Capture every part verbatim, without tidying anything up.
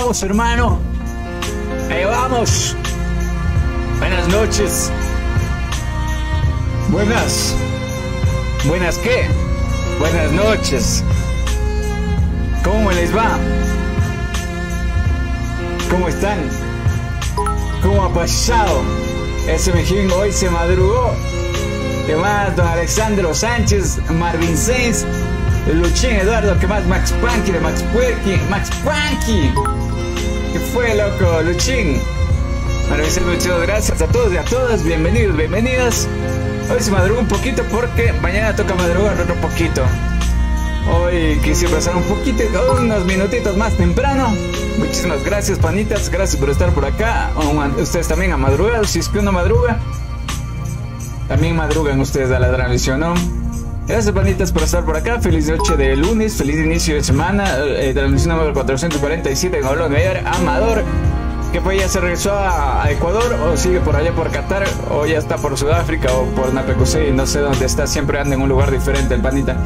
vamos, hermano. Ahí vamos. Buenas noches. Buenas. ¿Buenas qué? Buenas noches. ¿Cómo les va? ¿Cómo están? ¿Cómo ha pasado? Ese mejín hoy se madrugó. ¿Qué más? Don Alexandro Sánchez, Marvin Sainz, Luchín Eduardo, ¿qué más? Max Punky de Max Puerky, Max Punky. ¿Qué fue, loco? Luchín. Marvin Sainz, muchas gracias a todos y a todas. Bienvenidos, bienvenidas. Hoy se madrugó un poquito porque mañana toca madrugar otro poquito. Hoy quise pasar un poquito, unos minutitos más temprano. Muchísimas gracias, panitas. Gracias por estar por acá. Ustedes también han madrugado. Si es que uno madruga, también madrugan ustedes a la transmisión, ¿no? Gracias, panitas, por estar por acá. Feliz noche de lunes, feliz inicio de semana. eh, Transmisión número cuatrocientos cuarenta y siete en Olón Ayer. Amador, que pues ya se regresó a, a Ecuador, o sigue por allá por Qatar, o ya está por Sudáfrica, o por Napecusey, no sé dónde está. Siempre anda en un lugar diferente el panita.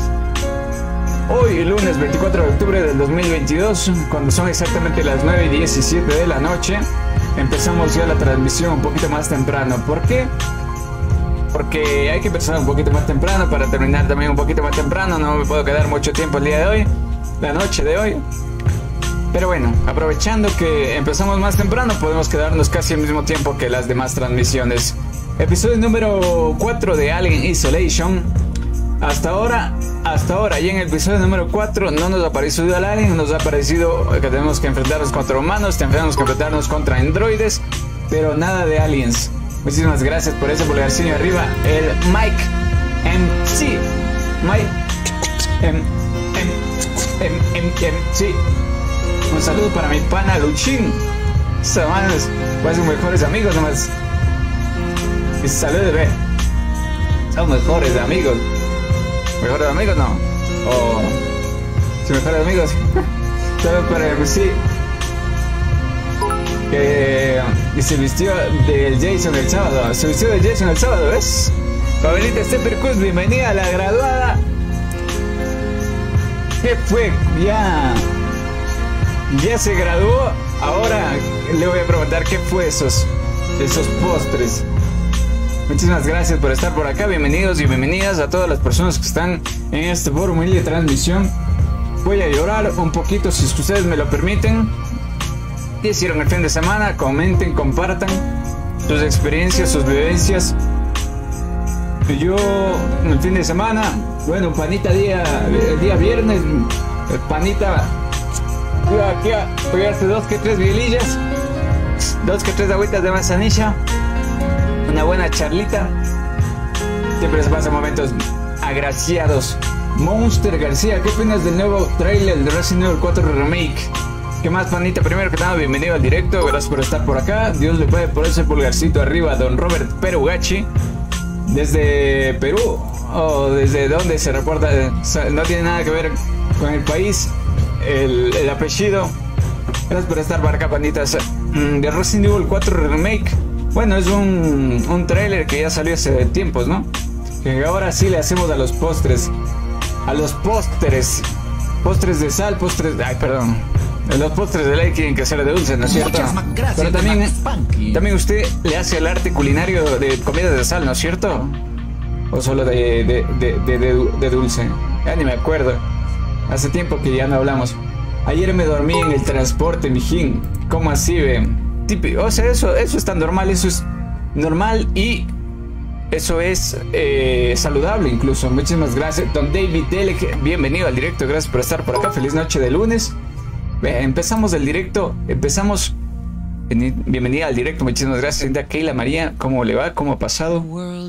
Hoy, lunes veinticuatro de octubre del dos mil veintidós, cuando son exactamente las nueve y diecisiete de la noche, empezamos ya la transmisión un poquito más temprano. ¿Por qué? Porque hay que empezar un poquito más temprano para terminar también un poquito más temprano. No me puedo quedar mucho tiempo el día de hoy, la noche de hoy. Pero bueno, aprovechando que empezamos más temprano, podemos quedarnos casi al mismo tiempo que las demás transmisiones. Episodio número cuatro de Alien Isolation. Hasta ahora, hasta ahora, y en el episodio número cuatro no nos ha parecido el alien, nos ha parecido que tenemos que enfrentarnos contra humanos, tenemos que enfrentarnos contra androides, pero nada de aliens. Muchísimas gracias por ese pulgarcillo arriba. El Mike M C Mike M M M M M C. Un saludo para mi pana Luchín. Estos manos son mejores amigos nomás. Y saludos, ve. Son mejores amigos. ¿Mejores amigos? No. O... ¿Sí, mejores amigos? Saludos para el M C. Que y se vistió del Jason el sábado. Se vistió del Jason el sábado, ¿ves? Pavelita Steppercus, bienvenida a la graduada. ¿Qué fue? Ya Ya se graduó. Ahora le voy a preguntar qué fue esos Esos postres. Muchísimas gracias por estar por acá. Bienvenidos y bienvenidas a todas las personas que están en este foro de transmisión. Voy a llorar un poquito si ustedes me lo permiten. ¿Qué hicieron el fin de semana? Comenten, compartan sus experiencias, sus vivencias. Yo, el fin de semana, bueno, panita día, el día viernes, el panita, fui aquí a pegarse dos que tres bielillas, dos que tres agüitas de manzanilla, una buena charlita. Siempre se pasan momentos agraciados. Monster García, ¿qué opinas del nuevo trailer de Resident Evil cuatro Remake? ¿Qué más, panita? Primero que nada, bienvenido al directo. Gracias por estar por acá. Dios le puede por ese pulgarcito arriba a don Robert Perugachi. Desde Perú. O desde donde se reporta. No tiene nada que ver con el país. El, el apellido. Gracias por estar por acá, panditas. De Resident Evil cuatro Remake. Bueno, es un, un trailer que ya salió hace tiempos, ¿no? Que ahora sí le hacemos a los postres. A los pósteres. Postres de sal, postres... Ay, perdón. Los postres de ley tienen que ser de dulce, ¿no es cierto? Pero también, también usted le hace el arte culinario de comida de sal, ¿no es cierto? ¿O solo de, de, de, de, de, de dulce? Ya ni me acuerdo. Hace tiempo que ya no hablamos. Ayer me dormí en el transporte, mijín. ¿Cómo así, ve? Típico. O sea, eso, eso es tan normal, eso es normal y eso es eh, saludable incluso. Muchísimas gracias. Don David Delek, bienvenido al directo. Gracias por estar por acá. Feliz noche de lunes. Empezamos el directo, empezamos. Bienvenida al directo, muchísimas gracias. Linda Keila María, ¿cómo le va? ¿Cómo ha pasado?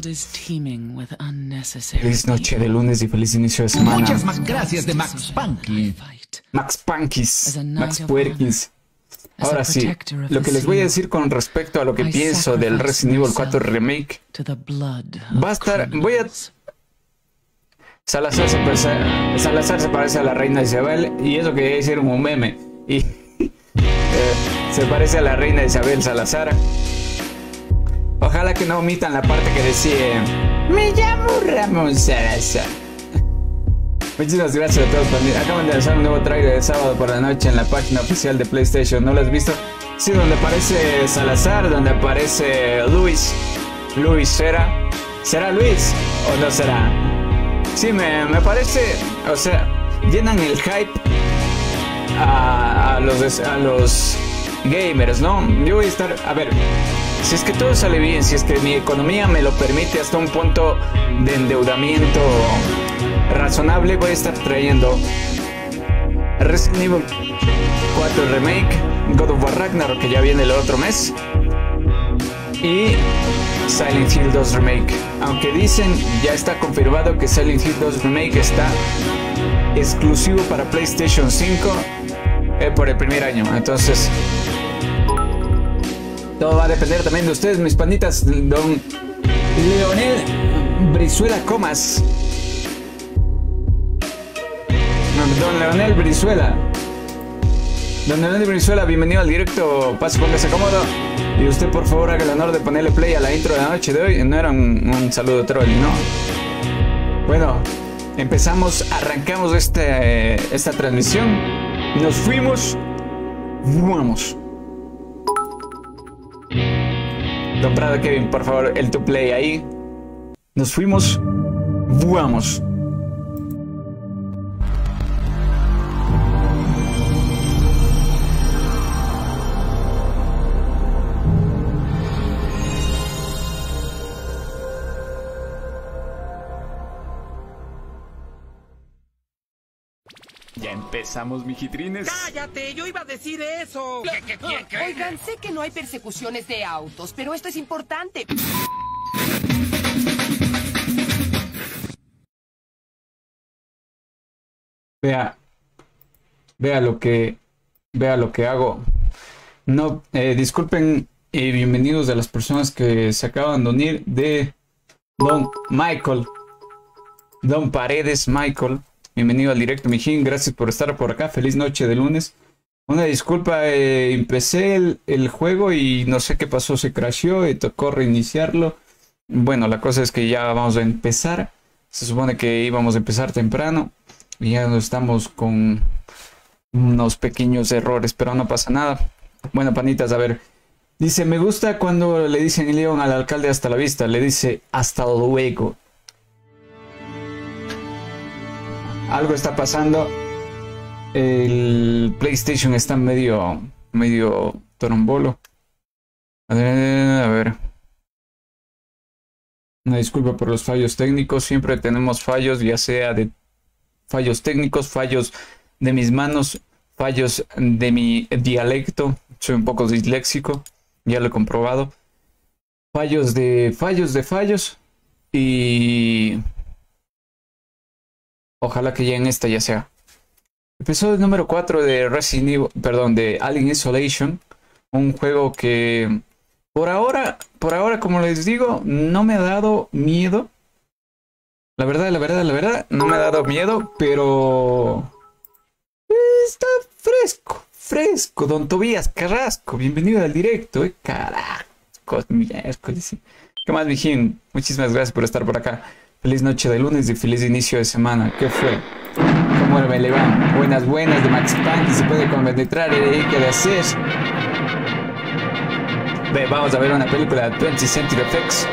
Feliz noche de lunes y feliz inicio de semana. Muchas más gracias de Max Punky. Max Punkis, Max Puerkins. Ahora sí, lo que les voy a decir con respecto a lo que pienso del Resident Evil cuatro Remake va a estar. Voy a. Salazar se, parece, Salazar se parece a la reina Isabel, y eso quería decir un meme. Y eh, se parece a la reina Isabel Salazar. Ojalá que no omitan la parte que decía: me llamo Ramón Salazar. Muchísimas gracias a todos. Acaban de lanzar un nuevo trailer de sábado por la noche en la página oficial de PlayStation. ¿No lo has visto? Sí, donde aparece Salazar, donde aparece Luis. Luis, ¿será? ¿Será Luis o no será? Sí, me, me parece, o sea, llenan el hype a, a, los, a los gamers, ¿no? Yo voy a estar, a ver, si es que todo sale bien, si es que mi economía me lo permite hasta un punto de endeudamiento razonable, voy a estar trayendo Resident Evil cuatro Remake, God of War Ragnarok, que ya viene el otro mes, y Silent Hill dos Remake. Aunque dicen, ya está confirmado que Silent Hill dos Remake está exclusivo para PlayStation cinco eh, por el primer año. Entonces, todo va a depender también de ustedes, mis panitas. Don Leonel Brizuela Comas. Don Leonel Brizuela. Don Leonel Brizuela, bienvenido al directo. Pase, póngase cómodo. Y usted, por favor, haga el honor de ponerle play a la intro de la noche de hoy. No era un, un saludo troll, ¿no? Bueno, empezamos, arrancamos este, esta transmisión. Nos fuimos. Vamos. Don Prado Kevin, por favor, el to play ahí. Nos fuimos. Vamos. Ya empezamos, mijitrines. ¡Cállate! ¡Yo iba a decir eso! ¿Qué, qué, qué, qué? Oigan, sé que no hay persecuciones de autos, pero esto es importante. Vea, vea lo que, vea lo que hago. No, eh, disculpen y bienvenidos a las personas que se acaban de unir de Don Michael, Don Paredes Michael. Bienvenido al directo, mijín. Gracias por estar por acá. Feliz noche de lunes. Una disculpa, eh, empecé el, el juego y no sé qué pasó, se crasheó y tocó reiniciarlo. Bueno, la cosa es que ya vamos a empezar. Se supone que íbamos a empezar temprano y ya estamos con unos pequeños errores, pero no pasa nada. Bueno, panitas, a ver. Dice, me gusta cuando le dicen León al alcalde hasta la vista. Le dice hasta luego. Algo está pasando. El PlayStation está medio, medio torombolo. A ver, a ver. Una disculpa por los fallos técnicos. Siempre tenemos fallos, ya sea de fallos técnicos, fallos de mis manos, fallos de mi dialecto. Soy un poco disléxico, ya lo he comprobado. Fallos de fallos de fallos. Y ojalá que ya en esta ya sea. Episodio número cuatro de Resident Evil, perdón, de Alien Isolation. Un juego que por ahora, por ahora, como les digo, no me ha dado miedo. La verdad, la verdad, la verdad, no me ha dado miedo, pero está fresco, fresco. Don Tobías Carrasco, bienvenido al directo, eh, carajo. ¿Qué más, mijín? Muchísimas gracias por estar por acá. Feliz noche de lunes y feliz inicio de semana. ¿Qué fue? ¿Cómo me le van? Buenas, buenas de Max Punk. Y se puede compenetrar y qué de hacer. Ve, vamos a ver una película de twentieth Century Fox.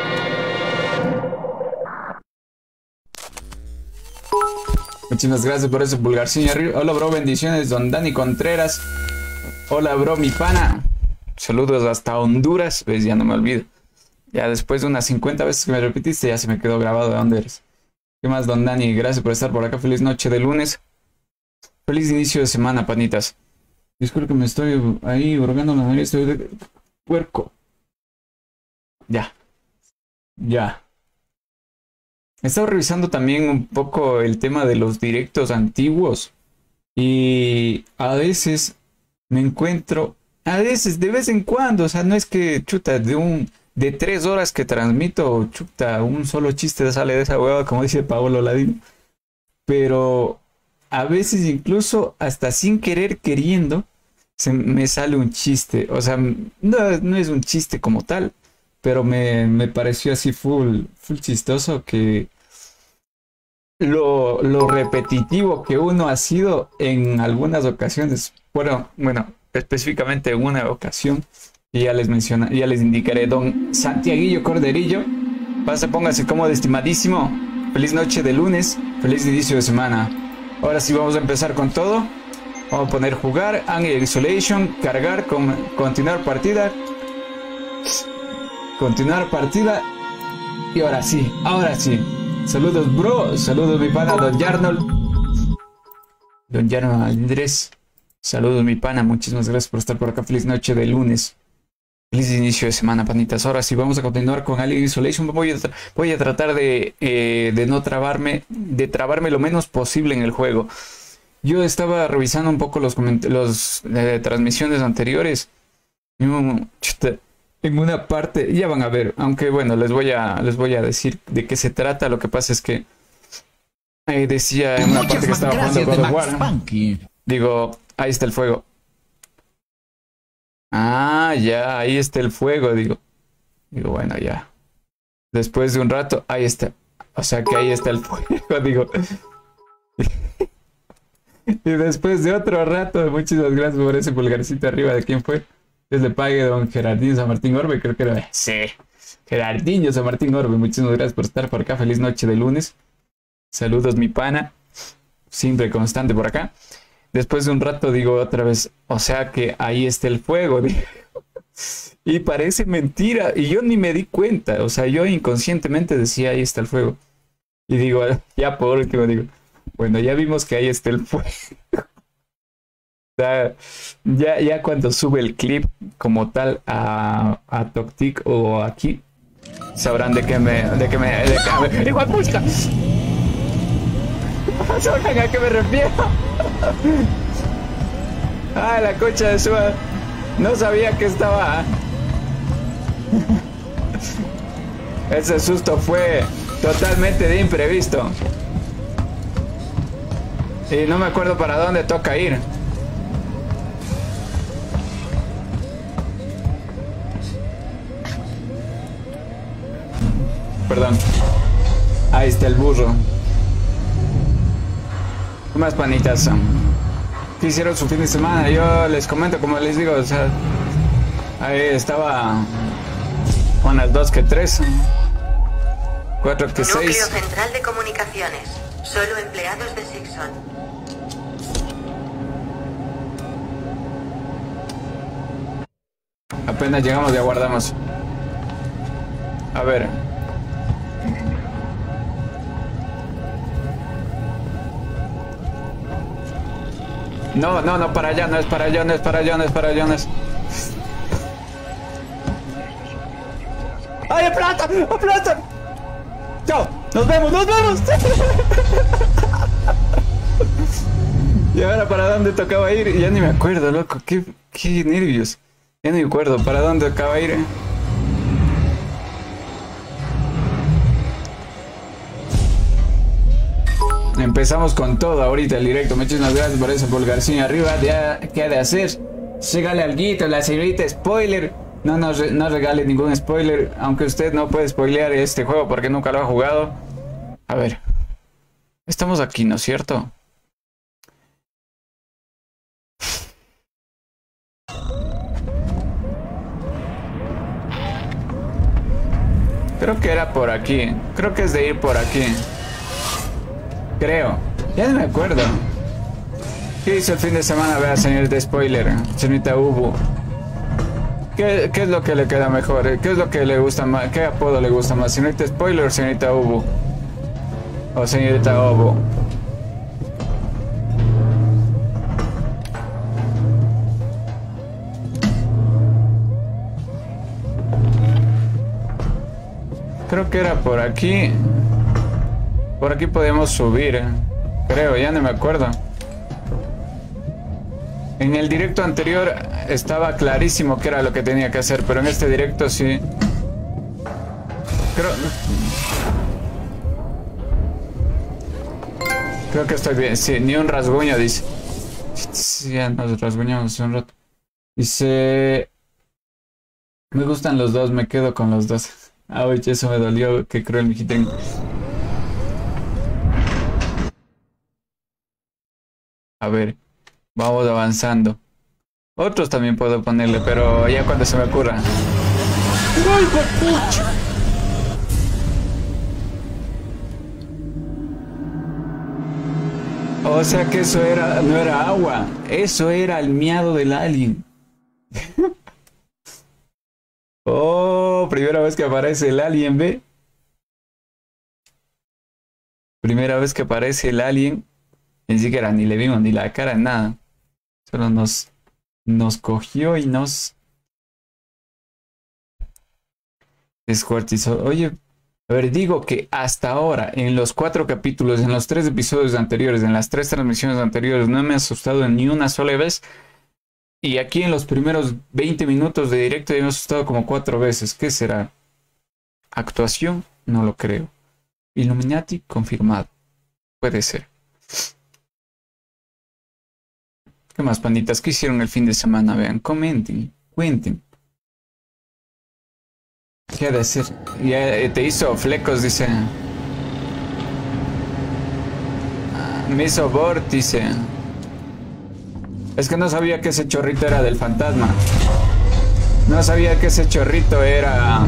Muchísimas gracias por ese pulgarcillo arriba. Hola, bro, bendiciones, don Dani Contreras. Hola, bro, mi pana. Saludos hasta Honduras. Ves, ya no me olvido. Ya después de unas cincuenta veces que me repetiste, ya se me quedó grabado de dónde eres. ¿Qué más, don Dani? Gracias por estar por acá. Feliz noche de lunes. Feliz inicio de semana, panitas. Disculpe que me estoy ahí hurgando la nariz. Estoy de puerco. Ya. Ya. He estado revisando también un poco el tema de los directos antiguos. Y a veces me encuentro... A veces, de vez en cuando. O sea, no es que, chuta, de un... De tres horas que transmito, chuta, un solo chiste sale de esa hueva, como dice Paolo Ladino. Pero a veces incluso hasta sin querer queriendo, se me sale un chiste. O sea, no, no es un chiste como tal, pero me, me pareció así full, full chistoso que lo, lo repetitivo que uno ha sido en algunas ocasiones. Bueno, bueno, específicamente en una ocasión, y ya les menciona, ya les indicaré, don Santiaguillo Corderillo. Pase, póngase cómodo, estimadísimo. Feliz noche de lunes, feliz inicio de semana. Ahora sí vamos a empezar con todo. Vamos a poner jugar, Angel Isolation, cargar, con, continuar partida. Continuar partida. Y ahora sí, ahora sí. Saludos, bro. Saludos, mi pana, don Yarnold. Don Yarnold Andrés. Saludos, mi pana. Muchísimas gracias por estar por acá. Feliz noche de lunes. Feliz inicio de semana, panitas. Ahora sí, vamos a continuar con Alien Isolation. Voy a, voy a tratar de, eh, de no trabarme, de trabarme lo menos posible en el juego. Yo estaba revisando un poco los, los eh, transmisiones anteriores. En una parte, ya van a ver, aunque bueno, les voy a, les voy a decir de qué se trata. Lo que pasa es que eh, decía en una parte que estaba jugando God of War. Digo, ahí está el fuego. Ah, ya, ahí está el fuego, digo. Digo, bueno, ya. Después de un rato, ahí está. O sea que ahí está el fuego, digo. Y después de otro rato, muchísimas gracias por ese pulgarcito arriba. ¿De quién fue? Dios le pague, don Gerardinho San Martín Orbe, creo que era. Sí, Gerardinho San Martín Orbe, muchísimas gracias por estar por acá. Feliz noche de lunes. Saludos, mi pana. Siempre constante por acá. Después de un rato digo otra vez, o sea que ahí está el fuego. Digo. Y parece mentira. Y yo ni me di cuenta. O sea, yo inconscientemente decía, ahí está el fuego. Y digo, ya por último digo, bueno, ya vimos que ahí está el fuego. O sea, ya, ya cuando sube el clip como tal a, a Toctic o aquí, sabrán de qué me... De qué me... De qué me ¡igual busca! ¿Saben a qué me refiero? Ah, la concha de su... No sabía que estaba... Ese susto fue totalmente de imprevisto. Y no me acuerdo para dónde toca ir. Perdón. Ahí está el burro. ¿Qué más, panitas? ¿Qué hicieron su fin de semana? Yo les comento, como les digo, o sea, ahí estaba unas dos que tres, cuatro que seis. Núcleo central de comunicaciones. Solo empleados de Sixon. Apenas llegamos y aguardamos. A ver. No, no, no, para allá, no es para allá, no es para allá, no es para allá, no es. ¡Ay, aplasta! ¡Aplasta! ¡Chao! ¡Nos vemos, nos vemos! Y ahora, ¿para dónde tocaba ir? Ya ni me acuerdo, loco. Qué, qué nervios. Ya ni me acuerdo. ¿Para dónde tocaba ir? Empezamos con todo ahorita el directo. Muchísimas gracias por ese pulgarcín arriba. Ya, ¿qué ha de hacer? Regale alguito, la señorita spoiler. No nos no, no regale ningún spoiler. Aunque usted no puede spoilear este juego porque nunca lo ha jugado. A ver. Estamos aquí, ¿no es cierto? Creo que era por aquí. Creo que es de ir por aquí. Creo. Ya no me acuerdo. ¿Qué hizo el fin de semana? Vea, señorita spoiler. Señorita Ubu. ¿Qué, ¿Qué es lo que le queda mejor? ¿Qué es lo que le gusta más? ¿Qué apodo le gusta más? ¿Señorita spoiler o señorita Ubu? O señorita Ubu. Creo que era por aquí. Por aquí podemos subir. Creo, ya no me acuerdo. En el directo anterior estaba clarísimo que era lo que tenía que hacer, pero en este directo sí. Creo... Creo que estoy bien. Sí, ni un rasguño, dice. Sí, ya nos rasguñamos un rato. Dice... Me gustan los dos, me quedo con los dos. Ah, oye, eso me dolió. Qué cruel, mijito. A ver, vamos avanzando. Otros también puedo ponerle, pero ya cuando se me ocurra. ¡Ay, pucha! O sea que eso era, no era agua, eso era el miado del alien. Oh, primera vez que aparece el alien, ¿ve? Primera vez que aparece el alien. Ni siquiera ni le vimos ni la cara, nada. Solo nos, nos cogió y nos descuartizó. Oye, a ver, digo que hasta ahora, en los cuatro capítulos, en los tres episodios anteriores, en las tres transmisiones anteriores, no me he asustado ni una sola vez. Y aquí en los primeros veinte minutos de directo ya me he asustado como cuatro veces. ¿Qué será? ¿Actuación? No lo creo. Illuminati confirmado. Puede ser. ¿Qué más, panditas? ¿Qué hicieron el fin de semana? Vean, comenten, cuenten. ¿Qué ha de ser? Ya te hizo flecos, dice. Me hizo vórtice. Es que no sabía que ese chorrito era del fantasma. No sabía que ese chorrito era...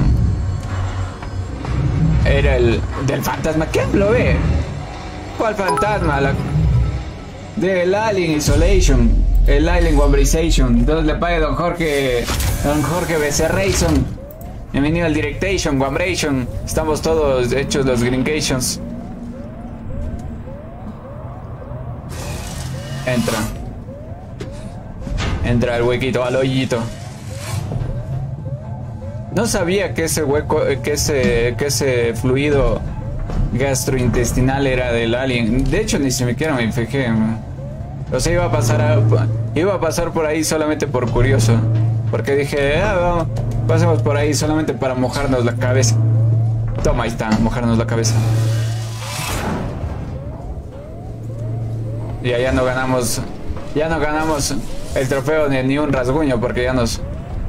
Era el... del fantasma. ¿Quién lo ve? ¿Cuál fantasma? La... Del Alien Isolation. El Alien Wambrization. Entonces le pague don Jorge... Don Jorge Becerration. Bienvenido al Directation, Wambration. Estamos todos hechos los Gringations. Entra. Entra el huequito al hoyito. No sabía que ese hueco, que ese, que ese fluido gastrointestinal era del alien. De hecho, ni siquiera me fijé. O sea, iba a pasar, a, iba a pasar por ahí solamente por curioso. Porque dije, ah, vamos, pasemos por ahí solamente para mojarnos la cabeza. Toma, ahí está, mojarnos la cabeza. Y allá no ganamos, ya no ganamos el trofeo ni, ni un rasguño porque ya nos...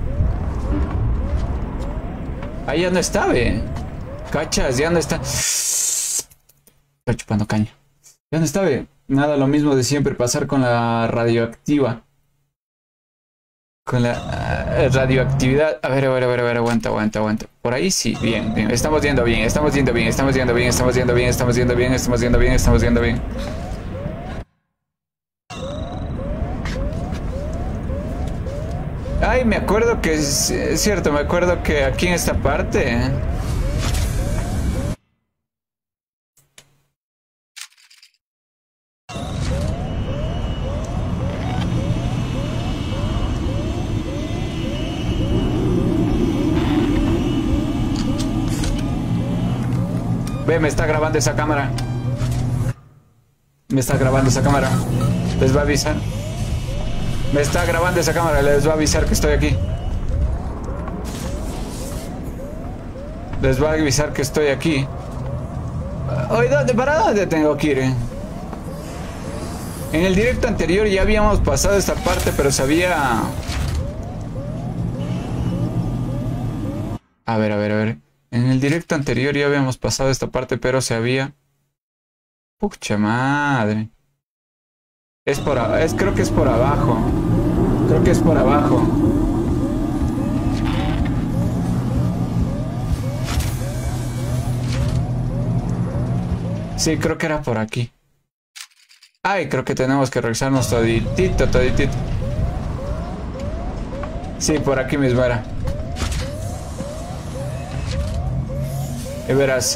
Ahí ya no está, ve. Cachas, ya no está. Estoy chupando caña. Ya no está, ve. Nada, lo mismo de siempre, pasar con la radioactiva. Con la uh, radioactividad. A ver, a ver, a ver, a ver, aguanta, aguanta, aguanta. Por ahí sí, bien, bien. Estamos yendo bien, estamos yendo bien, estamos yendo bien, estamos yendo bien, estamos yendo bien, estamos yendo bien, estamos yendo bien. Ay, me acuerdo que es, es cierto, me acuerdo que aquí en esta parte... ¿eh? Ve, me está grabando esa cámara. Me está grabando esa cámara. Les va a avisar. Me está grabando esa cámara, les va a avisar que estoy aquí. Les va a avisar que estoy aquí. Oye, ¿dónde, ¿para dónde tengo que ir? Eh? En el directo anterior ya habíamos pasado esta parte, pero sabía... A ver, a ver, a ver. En el directo anterior ya habíamos pasado esta parte, pero se había... Pucha madre. Es por es, creo que es por abajo. Creo que es por abajo. Sí, creo que era por aquí. Ay, creo que tenemos que regresarnos toditito, toditito. Sí, por aquí mismo era. Y verás.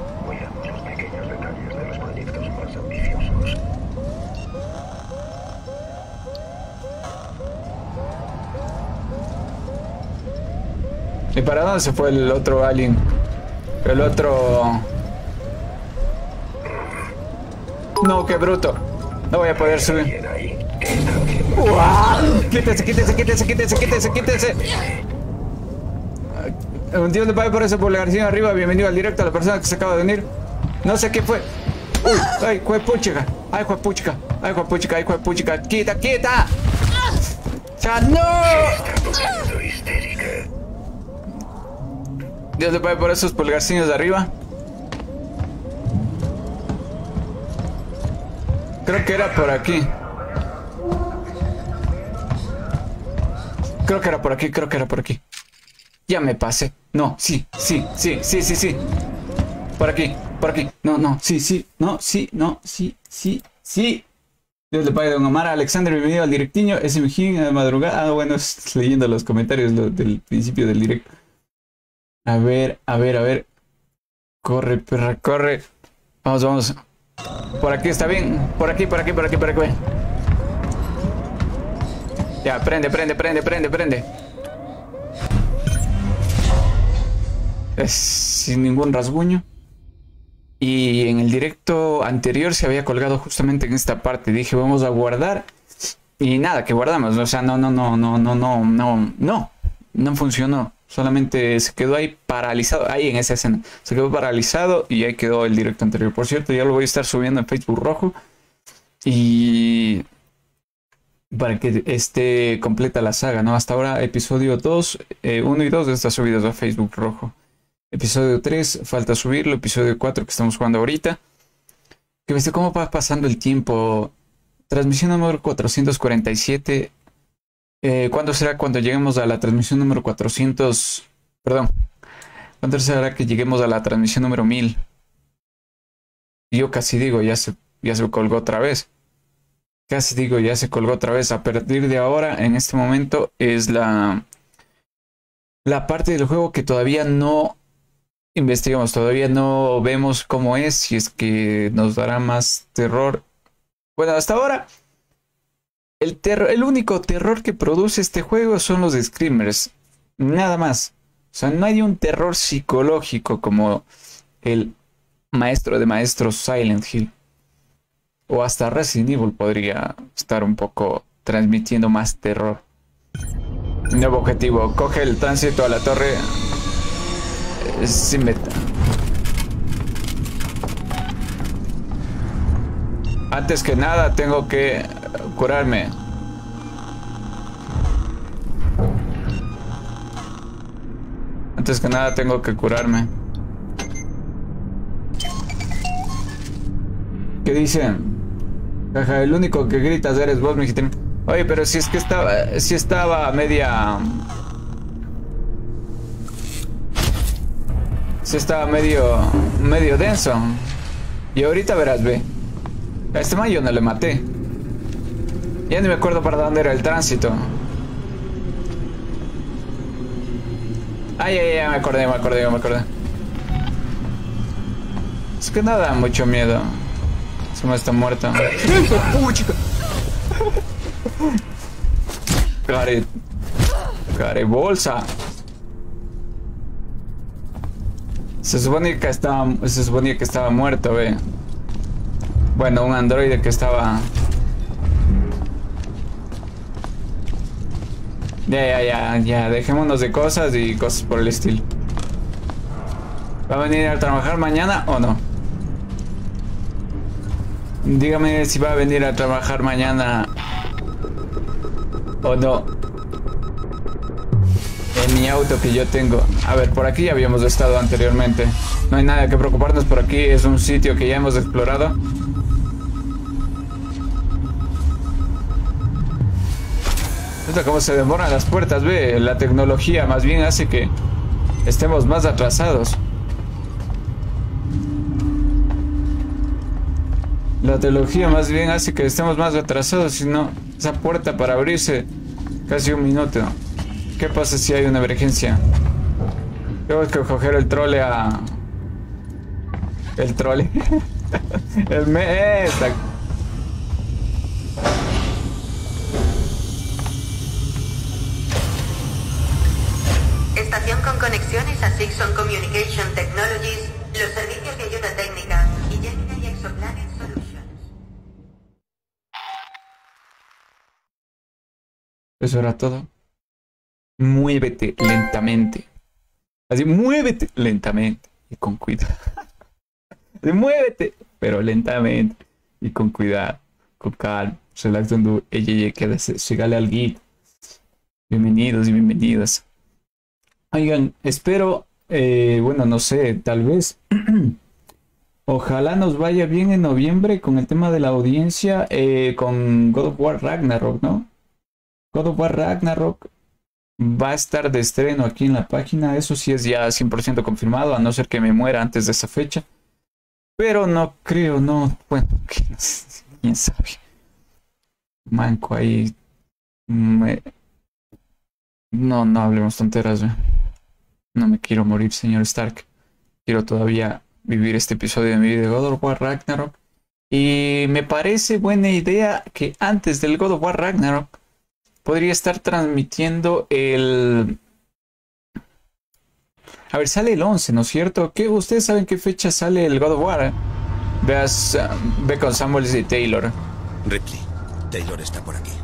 ¿Y para dónde se fue el otro alien? El otro... No, qué bruto. No voy a poder subir. ¡Wow! Quítese, quítese, quítese, quítese, quítese, quítese. Un tío de pague por eso, por la garcía arriba. Bienvenido al directo a la persona que se acaba de unir. No sé qué fue. Uy, ay, juepuchica. Ay, juepuchica. Ay, juepuchica, ay, juepuchica. ¡Quita, quita! ¡Ya no! Dios le pague por esos pulgarcitos de arriba. Creo que era por aquí. Creo que era por aquí, creo que era por aquí. Ya me pasé. No, sí, sí, sí, sí, sí, sí. Por aquí, por aquí. No, no, sí, sí, no, sí, no, sí, sí, sí. Dios le pague, don Omar. Alexander, bienvenido al directiño. S M G de madrugada. Ah, bueno, leyendo los comentarios lo, del principio del directo. A ver, a ver, a ver. Corre, perra, corre. Vamos, vamos. Por aquí está bien. Por aquí, por aquí, por aquí, por aquí. Ya, prende, prende, prende, prende, prende. Es sin ningún rasguño. Y en el directo anterior se había colgado justamente en esta parte. Dije, vamos a guardar. Y nada, que guardamos. O sea, no, no, no, no, no, no, no, no. No funcionó. Solamente se quedó ahí paralizado. Ahí en esa escena. Se quedó paralizado y ahí quedó el directo anterior. Por cierto, ya lo voy a estar subiendo en Facebook Rojo. Y... para que esté completa la saga, ¿no? Hasta ahora episodio dos, eh, uno y dos están subidos a Facebook Rojo. Episodio tres, falta subirlo. Episodio cuatro que estamos jugando ahorita. Que ves cómo va pasando el tiempo. Transmisión número cuatrocientos cuarenta y siete. Eh, ¿Cuándo será cuando lleguemos a la transmisión número cuatrocientos? Perdón. ¿Cuándo será que lleguemos a la transmisión número mil? Yo casi digo, ya se, ya se colgó otra vez. Casi digo, ya se colgó otra vez. A partir de ahora, en este momento, es la, la parte del juego que todavía no investigamos. Todavía no vemos cómo es, si es que nos dará más terror. Bueno, hasta ahora, el, terror, el único terror que produce este juego son los screamers. Nada más. O sea, no hay un terror psicológico como el maestro de maestros Silent Hill. O hasta Resident Evil podría estar un poco transmitiendo más terror. Nuevo objetivo. Coge el tránsito a la torre. Sin meta. Antes que nada tengo que curarme. Antes que nada tengo que curarme. ¿Qué dicen? Jaja, el único que gritas eres vos, mijito. Oye, pero si es que estaba... Si estaba media... Si estaba medio... Medio denso. Y ahorita verás, ve. A este man yo no le maté. Ya ni me acuerdo para dónde era el tránsito. Ay, ay, ay, me acordé, me acordé, me acordé. Es que no da mucho miedo. Se me está muerto. ¡Uh, chica! Care... Care bolsa. Se suponía que estaba... Se suponía que estaba muerto, ve. Bueno, un androide que estaba... Ya, ya, ya, ya. Dejémonos de cosas y cosas por el estilo. ¿Va a venir a trabajar mañana o no? Dígame si va a venir a trabajar mañana o no. En mi auto que yo tengo. A ver, por aquí ya habíamos estado anteriormente. No hay nada que preocuparnos por aquí. Es un sitio que ya hemos explorado. Esto cómo se demoran las puertas, ve. La tecnología más bien hace que estemos más atrasados. La tecnología más bien hace que estemos más atrasados. Si no, esa puerta para abrirse casi un minuto. ¿Qué pasa si hay una emergencia? Tengo que coger el trole a... El trole. El me... Esta. Estación con conexiones a Sixon Communication Technologies, los servicios de ayuda técnica y Gemini Exoplanet Solutions. Eso era todo. Muévete lentamente. Así, muévete lentamente y con cuidado. Así, muévete, pero lentamente y con cuidado, con calma. Relaxando, ella, ella, quédese, llegale al guía. Bienvenidos y bienvenidas. Oigan, espero, eh, bueno, no sé, tal vez, ojalá nos vaya bien en noviembre con el tema de la audiencia, eh, con God of War Ragnarok, ¿no? God of War Ragnarok va a estar de estreno aquí en la página. Eso sí es ya cien por ciento confirmado, a no ser que me muera antes de esa fecha. Pero no creo, no. Bueno, quién sabe. Manco ahí. Me... No, no hablemos tonteras. ¿eh? No me quiero morir, señor Stark. Quiero todavía vivir este episodio de mi vida de God of War Ragnarok. Y me parece buena idea que antes del God of War Ragnarok podría estar transmitiendo el... A ver, sale el once, ¿no es cierto? ¿Qué? ¿Ustedes saben qué fecha sale el God of War? ¿eh? Veas, uh, ve con Samuels y Taylor. Ripley, Taylor está por aquí.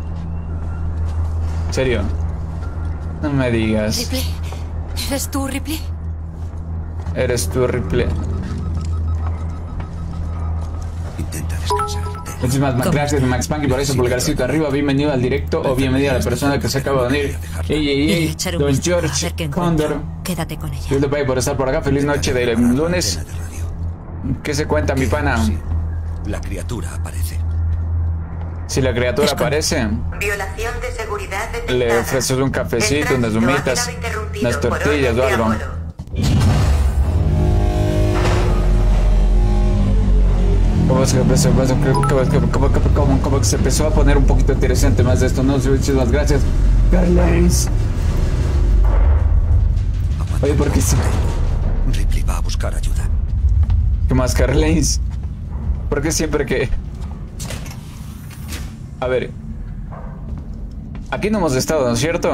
¿En serio? No me digas. Ripley, ¿eres tú, Ripley? Eres tú, Ripley. Intenta descansar. Muchísimas gracias, Max Punky, por eso pulgarcito arriba. Bienvenido al directo o bienvenida a la persona que se acaba de unir. Ey, ey, ey, Don George Condor. Quédate con ella. Yo te por estar por acá. Feliz noche de lunes. ¿Qué se cuenta, mi pana? La criatura aparece. Si la criatura aparece, Violación de seguridad detectada. le ofreces un cafecito, unas humitas, unas tortillas o algo. Como se, empezó, como, como, como, como se empezó a poner un poquito interesante más de esto, ¿no? Muchísimas gracias, Carles. Oye, ¿por qué sí? Ripley va a buscar ayuda. ¿Qué más, Carles? ¿Por qué siempre que...? A ver. Aquí no hemos estado, ¿no es cierto?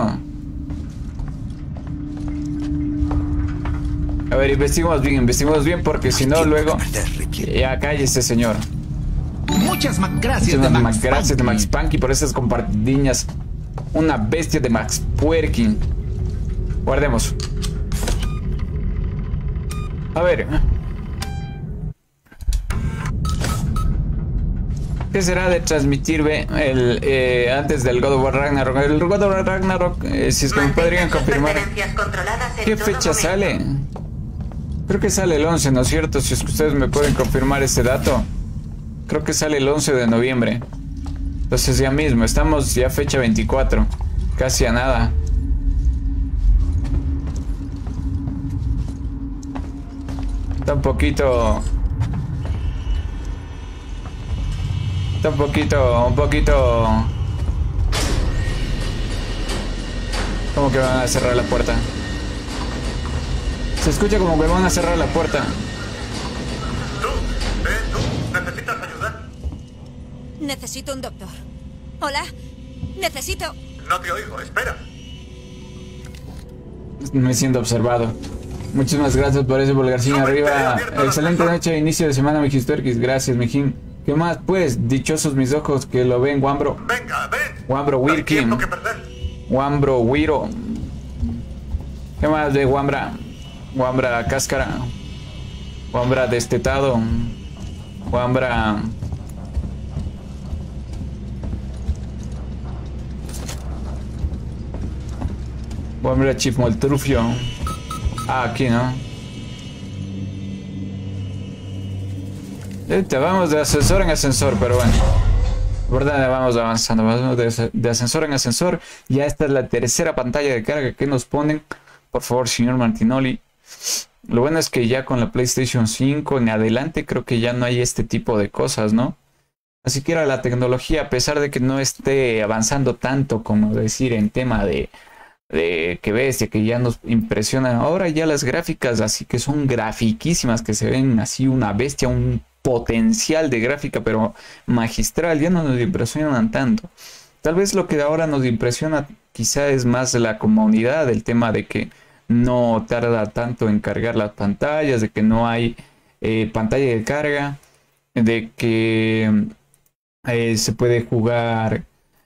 A ver, investiguemos bien, investiguemos bien, porque si no, luego... Ya, cállese, señor. Muchas gracias Muchas de Max gracias de Max Punky. Punky por esas compartidiñas. Una bestia de Max Puerkin. Guardemos. A ver. ¿Qué será de transmitir ve, el, eh, antes del God of War Ragnarok? El God of War Ragnarok, eh, si es que me podrían confirmar. ¿Qué fecha sale? Creo que sale el once, ¿no es cierto? Si es que ustedes me pueden confirmar ese dato. Creo que sale el once de noviembre. Entonces ya mismo, estamos ya fecha veinticuatro. Casi a nada. Está un poquito... Está un poquito... Un poquito... ¿Cómo que van a cerrar la puerta? Se escucha como que van a cerrar la puerta. Tú, ven, tú, ¿necesitas ayuda? Necesito un doctor. Hola, necesito... No te oigo, espera. Me siento observado. Muchísimas gracias por ese pulgarcín arriba. Excelente noche, inicio de semana, Mijistorquis. Gracias, Mijín. ¿Qué más? Pues, dichosos mis ojos que lo ven, Wambro. Venga, ven. Wambro Wirkin. Wambro Wiro. ¿Qué más de Wambra? Wambra Cáscara. Wambra Destetado. Wambra... Wambra Chifmoltrufio. Ah, aquí, ¿no? Te vamos de ascensor en ascensor, pero bueno. ¿Verdad? Vamos avanzando. Vamos de, de ascensor en ascensor. Ya esta es la tercera pantalla de carga que nos ponen. Por favor, señor Martinoli. Lo bueno es que ya con la PlayStation cinco en adelante creo que ya no hay este tipo de cosas, ¿no? Así que era la tecnología, a pesar de que no esté avanzando tanto como decir en tema de... de que bestia, que ya nos impresionan. Ahora ya las gráficas así que son grafiquísimas, que se ven así una bestia, un potencial de gráfica pero magistral, ya no nos impresionan tanto. Tal vez lo que ahora nos impresiona quizá es más la comodidad, el tema de que no tarda tanto en cargar las pantallas, de que no hay eh, pantalla de carga, de que eh, se puede jugar,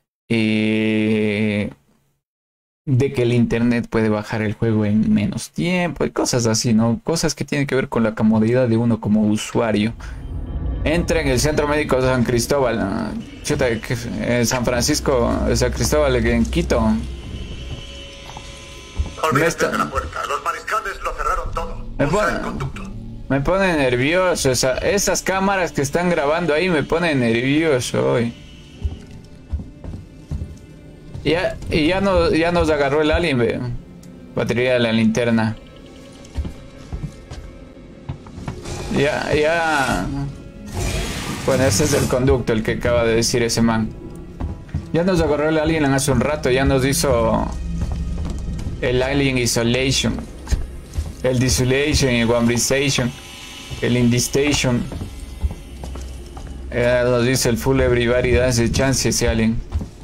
eh, de que el internet puede bajar el juego en menos tiempo y cosas así, ¿no? Cosas que tienen que ver con la comodidad de uno como usuario. Entra en el Centro Médico de San Cristóbal, ¿no? Chuta, en San Francisco, San Cristóbal, en Quito. Olvídate de la puerta, los mariscales lo cerraron todo. Me Usa pone, el conducto. me pone nervioso, esa, esas cámaras que están grabando ahí me ponen nervioso hoy. Ya, y ya, no, ya nos agarró el alien, ve. Batería de la linterna. Ya, ya. Bueno, ese es el conducto, el que acaba de decir ese man. Ya nos agarró el alien hace un rato, ya nos hizo el Alien Isolation, el Desolation, el Wambrization, el Indistation. Ya nos dice el Full Everybody Dance Chance ese alien.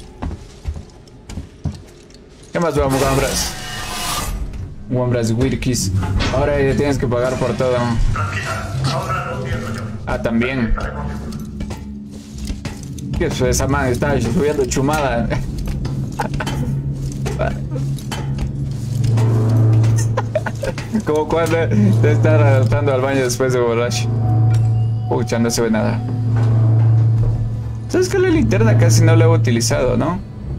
¿Qué más vamos, Wambras? Wambras Wirkis. Ahora ya tienes que pagar por todo. Ah, también. ¿Qué es esa man? Está subiendo chumada. Como cuando te está adaptando al baño después de borracho. Pucha, no se ve nada. ¿Sabes que la linterna casi no la he utilizado, no?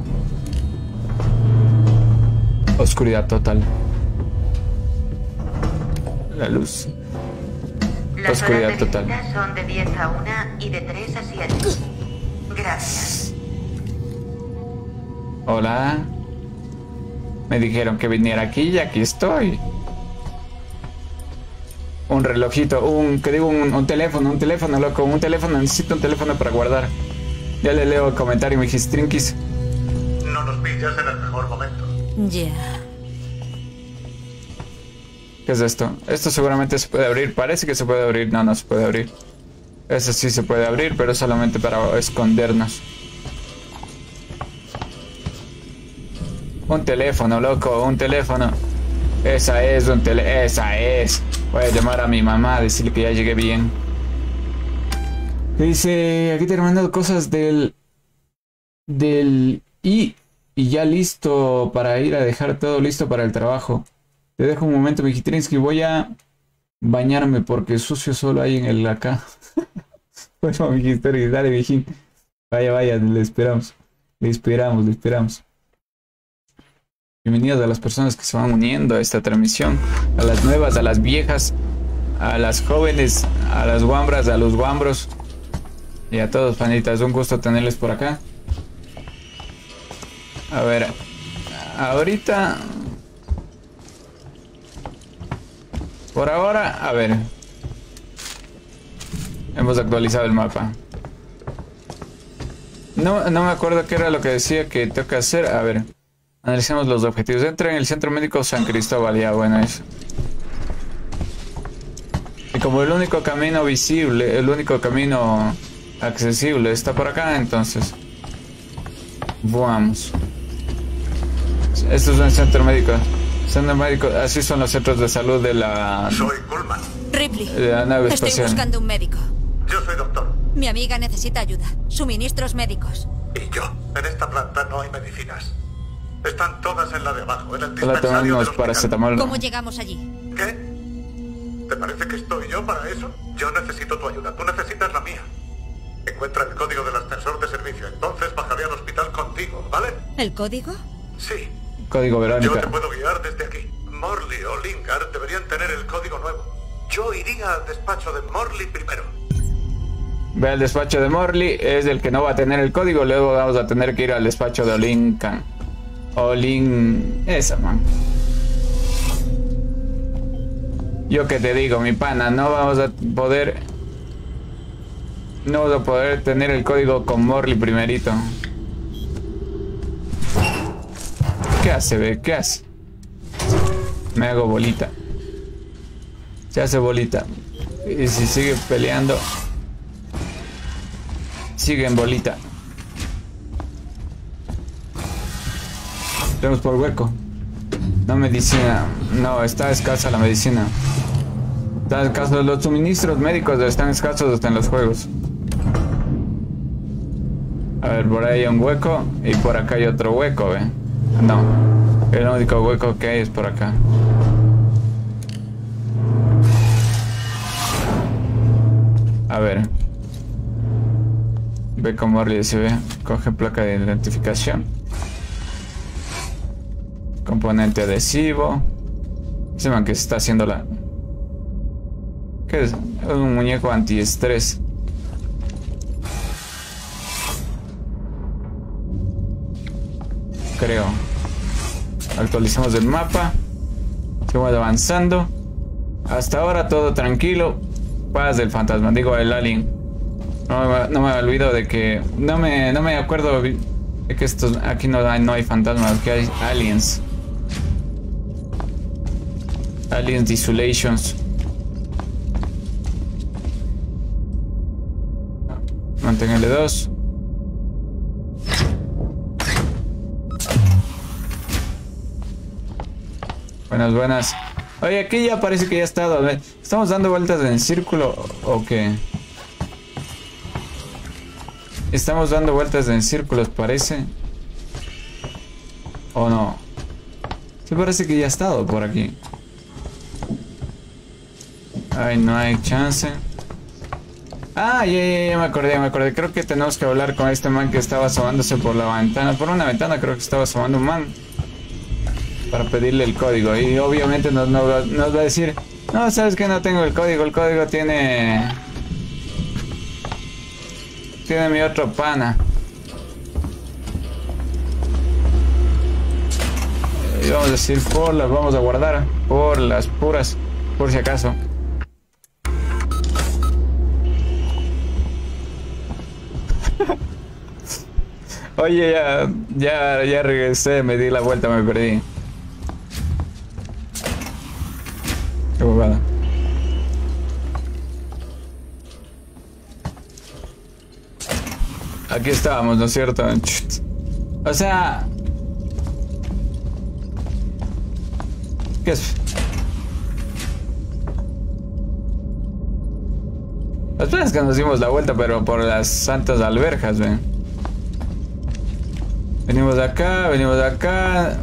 Oscuridad total. La luz. Las Oscuridad horas de total. visita son de diez a una y de tres a siete. Gracias. Hola. Me dijeron que viniera aquí y aquí estoy. Un relojito, un, que digo, un, un teléfono, un teléfono, loco, un teléfono, necesito un teléfono para guardar. Ya le leo el comentario, me dijiste, Trinkies. No nos pillas en el mejor momento. Ya. ¿Qué es esto? Esto seguramente se puede abrir, parece que se puede abrir, no, no se puede abrir. Ese sí se puede abrir, pero solamente para escondernos. Un teléfono, loco, un teléfono. Esa es, un tele... Esa es. Voy a llamar a mi mamá a decirle que ya llegué bien. Dice, aquí te he mandado cosas del... Del... Y... Y ya listo para ir a dejar todo listo para el trabajo. Te dejo un momento, Mijitrinsky. Voy a bañarme porque sucio solo hay en el acá. Bueno, Mijitrinsky, dale, Mijín. Vaya, vaya, le esperamos. Le esperamos, le esperamos. Bienvenidos a las personas que se van uniendo a esta transmisión. A las nuevas, a las viejas, a las jóvenes, a las guambras, a los guambros. Y a todos, panitas. Un gusto tenerles por acá. A ver, ahorita... Por ahora, a ver. Hemos actualizado el mapa. No, no me acuerdo qué era lo que decía que tengo que hacer. A ver, analicemos los objetivos. Entra en el Centro Médico San Cristóbal. Ya, bueno, eso. Y como el único camino visible, el único camino accesible está por acá, entonces... Vamos. Esto es un centro médico. Centro médico, así son los centros de salud de la... Soy Kuhlman. Ripley. De la nave Estoy espacial. buscando un médico. Yo soy doctor. Mi amiga necesita ayuda. Suministros médicos. Y yo. En esta planta no hay medicinas. Están todas en la de abajo, en el Hola, dispensario del tomamos hospital. paracetamol. ¿Cómo llegamos allí? ¿Qué? ¿Te parece que estoy yo para eso? Yo necesito tu ayuda. Tú necesitas la mía. Encuentra el código del ascensor de servicio. Entonces bajaré al hospital contigo, ¿vale? ¿El código? Sí. Código Yo te Verónica. puedo guiar desde aquí. Morley o Lingard deberían tener el código nuevo. Yo iría al despacho de Morley primero. Ve al despacho de Morley, es el que no va a tener el código, luego vamos a tener que ir al despacho de Olinkan. Olin... Esa, man. Yo que te digo, mi pana, no vamos a poder... No vamos a poder tener el código con Morley primerito. ¿Qué hace, ve? ¿Qué hace? Me hago bolita. Se hace bolita. Y si sigue peleando... Sigue en bolita. Tenemos por hueco. No medicina. No, está escasa la medicina. Están escasos los suministros médicos. Están escasos hasta en los juegos. A ver, por ahí hay un hueco. Y por acá hay otro hueco, ¿ve? No. El único hueco que hay es por acá. A ver. Ve con Morley, se ve. Coge placa de identificación. Componente adhesivo. Se man que se está haciendo la... ¿Qué es? Es un muñeco antiestrés. creo. Actualizamos el mapa. Seguimos avanzando. Hasta ahora todo tranquilo. Paz del fantasma, digo el alien. No me, no me olvido de que... No me, no me acuerdo de que estos, aquí no hay, no hay fantasmas, que hay aliens. Aliens Desolations. Mantén L dos. Buenas, buenas. Oye, aquí ya parece que ya está. A ver, ¿estamos dando vueltas en círculo o qué? Estamos dando vueltas en círculos, parece. ¿O no? Sí, parece que ya ha estado por aquí. Ay, no hay chance. Ah, ya, ya, ya me acordé, ya me acordé. Creo que tenemos que hablar con este man que estaba asomándose por la ventana. Por una ventana creo que estaba asomando un man. Para pedirle el código. Y obviamente nos, nos, nos va a decir: no, sabes que no tengo el código. El código tiene... Tiene mi otro pana. Y vamos a decir por las vamos a guardar. Por las puras. Por si acaso. Oye, ya, ya, ya regresé, me di la vuelta, me perdí. Qué bobada. Aquí estábamos, ¿no es cierto? O sea... ¿Qué es? Las veces que nos dimos la vuelta, pero por las santas alberjas, ven. Venimos de acá, venimos de acá.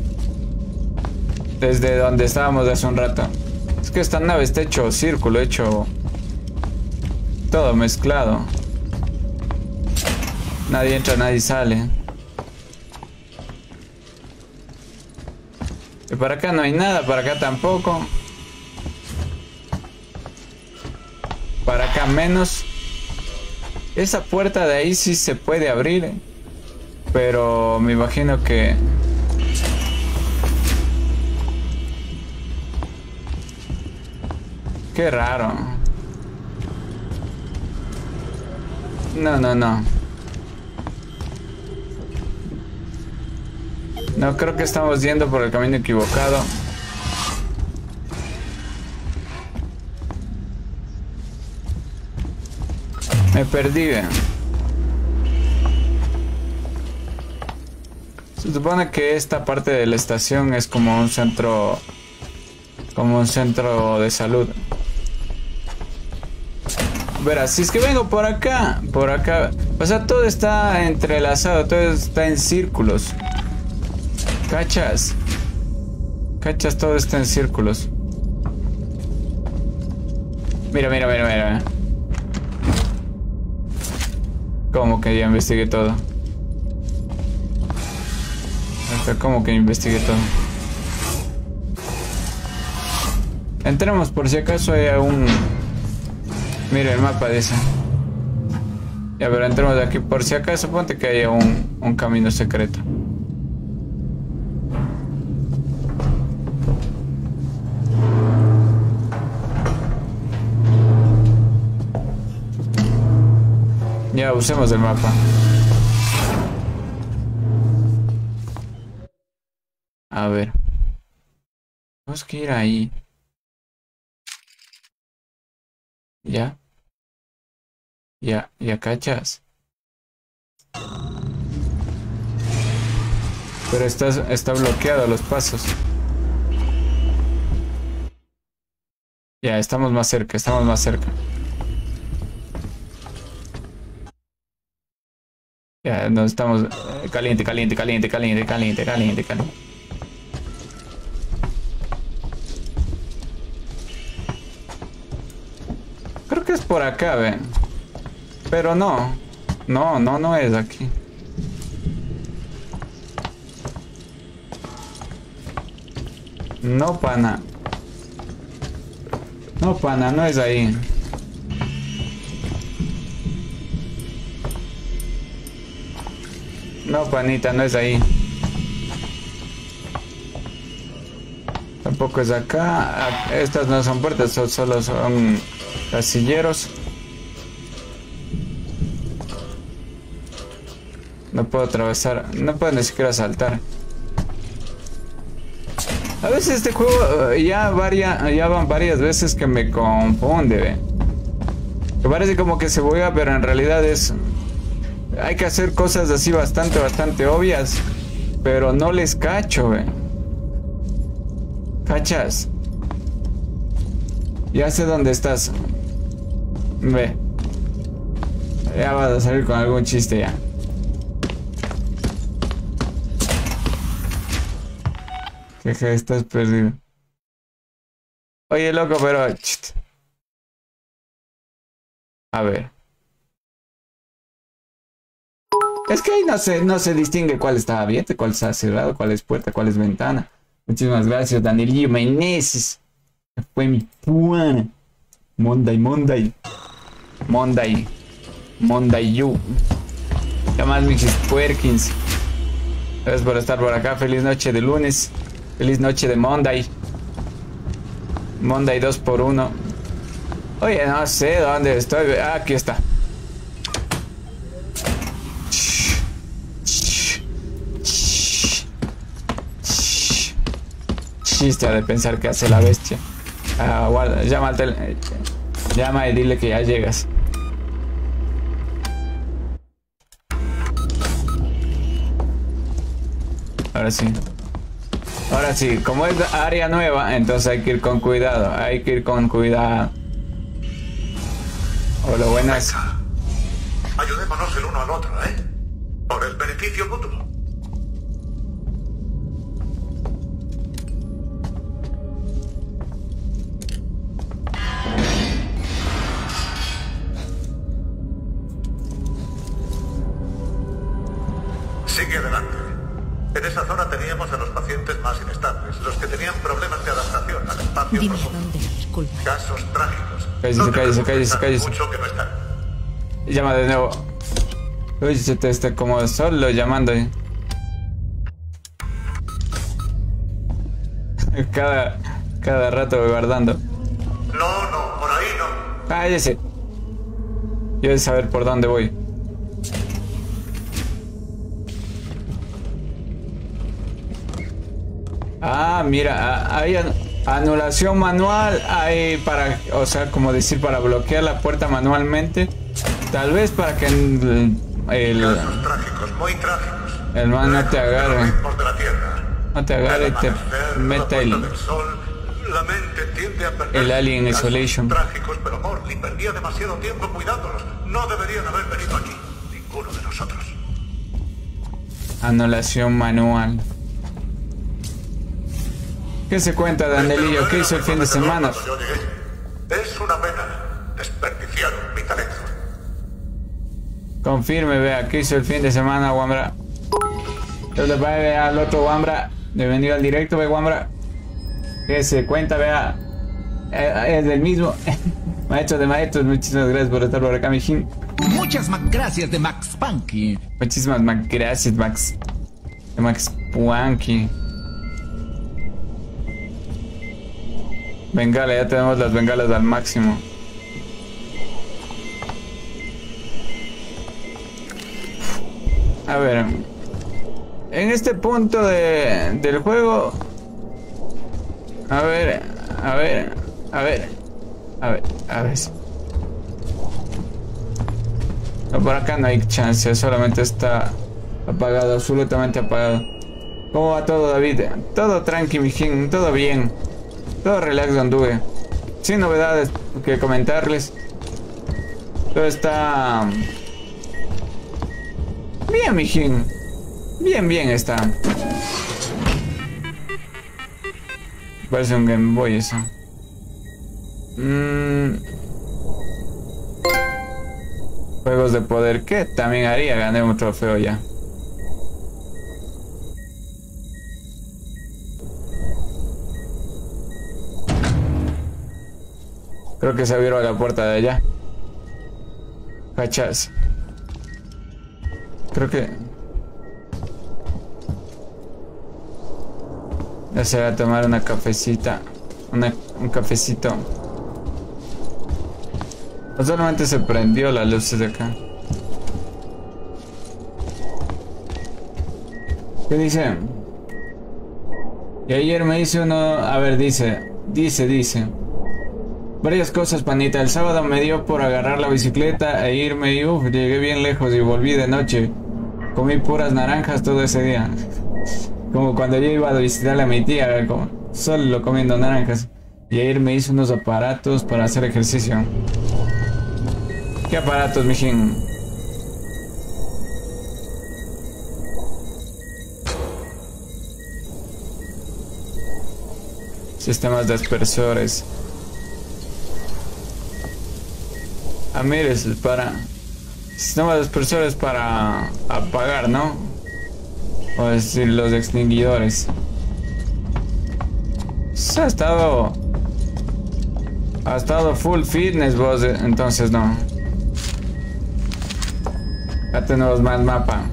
Desde donde estábamos hace un rato. Es que esta nave está hecho círculo, hecho... todo mezclado. Nadie entra, nadie sale. Y para acá no hay nada, para acá tampoco. Para acá menos. Esa puerta de ahí sí se puede abrir. Pero me imagino que... Qué raro. No, no, no. No, creo que estamos yendo por el camino equivocado. Me perdí, ¿eh? Se supone que esta parte de la estación es como un centro... Como un centro de salud. Verás, si es que vengo por acá, por acá... O sea, todo está entrelazado, todo está en círculos. ¿Cachas? ¿Cachas? Todo está en círculos. Mira, mira, mira, mira. ¿Cómo que ya investigué todo? Hasta como que investigué todo. Entremos por si acaso hay un... Mira el mapa de esa. Ya, pero entremos de aquí por si acaso. Ponte que haya un, un camino secreto. Ya, usemos el mapa. A ver. Tenemos que ir ahí. Ya. Ya, ya cachas. Pero está, está bloqueado los pasos. Ya, estamos más cerca, estamos más cerca. Ya, no estamos... eh, Caliente, caliente, caliente, caliente, caliente, caliente, caliente. Creo que es por acá, ven. Pero no. No, no, no es aquí. No, pana. No, pana, no es ahí. No, panita, no es ahí. Tampoco es acá. Estas no son puertas, son, solo son casilleros. No puedo atravesar, no puedo ni siquiera saltar. A veces este juego ya, varia, ya van varias veces que me confunde, ¿ve? Que parece como que se juega, pero en realidad es... Hay que hacer cosas así bastante, bastante obvias. Pero no les cacho, ¿ve? ¿Cachas? Ya sé dónde estás. Ve. Ya vas a salir con algún chiste ya. Que estás perdido. Oye, loco, pero... Chit. A ver. Es que ahí no se, no se distingue cuál está abierto, cuál está cerrado, cuál es puerta, cuál es ventana. Muchísimas gracias, Danielillo Meneses. Fue mi puana. Monday, Monday. Monday. Monday, you. Ya más, Mixis Puerkins. Gracias por estar por acá. Feliz noche de lunes. Feliz noche de Monday. Monday dos por uno. Oye, no sé dónde estoy. Ah, aquí está. Chiste de pensar que hace la bestia. Ah, guarda, llama al tele... Llama y dile que ya llegas. Ahora sí. Ahora sí, como es área nueva, entonces hay que ir con cuidado. Hay que ir con cuidado. Hola, buenas. Venga. Ayudémonos el uno al otro, ¿eh? Por el beneficio mutuo. Sigue adelante. En esa zona teníamos a los pacientes más inestables, los que tenían problemas de adaptación al espacio Dime profundo. dónde ir, Culpa. Casos trágicos. Cállese, No te cállese, preocupes, cállese, hace cállese. mucho que no están. Llama de nuevo. Uy, se te está como solo llamando. ¿Eh? Cada, cada rato guardando. No, no, por ahí no. Cállese. Yo de saber por dónde voy. Ah, mira, hay an anulación manual, hay para, o sea, como decir, para bloquear la puerta manualmente. Tal vez para que el, el, Casos trágicos, muy trágicos. el man no te agarre. Ritmos de la tierra. No te agarre y te Amanecer, meta la el, puesta del sol, la mente tiende a perder el Alien casos Isolation. Trágicos, pero Morley perdía demasiado tiempo cuidándolos. No deberían haber venido aquí, ninguno de nosotros. Anulación manual. ¿Qué se cuenta, Dandelillo? ¿Qué hizo el fin de semana? Cuando yo llegué. Es una pena. Desperdiciaron mi talento. Confirme, vea, ¿qué hizo el fin de semana, Wambra? Yo le voy a ver al otro Wambra. Bienvenido al directo, ve, Wambra. ¿Qué se cuenta, vea? Eh, es del mismo. Maestro de maestros, muchísimas gracias por estar por acá, mijín. Muchas más gracias de Max Punky. Muchísimas más gracias, Max. De Max Punky. Bengala, ya tenemos las bengalas al máximo. A ver. En este punto de, del juego. A ver, a ver, a ver. A ver, a ver. No, por acá no hay chance, solamente está apagado, absolutamente apagado. ¿Cómo va todo, David? Todo tranqui, mijín, todo bien. Todo relax, anduve. Sin novedades que comentarles. Todo está... bien, mijín. Bien, bien está. Parece un Game Boy eso. Mm. Juegos de poder. ¿Qué también haría? Gané un trofeo ya. Creo que se abrió la puerta de allá. Cachas. Creo que... Ya se va a tomar una cafecita. Una, un cafecito. No solamente se prendió las luces de acá. ¿Qué dice? Y ayer me hice uno... A ver, dice... Dice, dice... Varias cosas, panita. El sábado me dio por agarrar la bicicleta e irme y uff, llegué bien lejos y volví de noche. Comí puras naranjas todo ese día. Como cuando yo iba a visitarle a mi tía, como solo comiendo naranjas. Y ayer me hice unos aparatos para hacer ejercicio. ¿Qué aparatos, mijín? Sistemas dispersores. Ah, mire, es para... Sistemas dispersores para apagar, ¿no? O decir, los extinguidores. Se ha estado... Ha estado full fitness, vos, entonces no. Ya tenemos más mapa.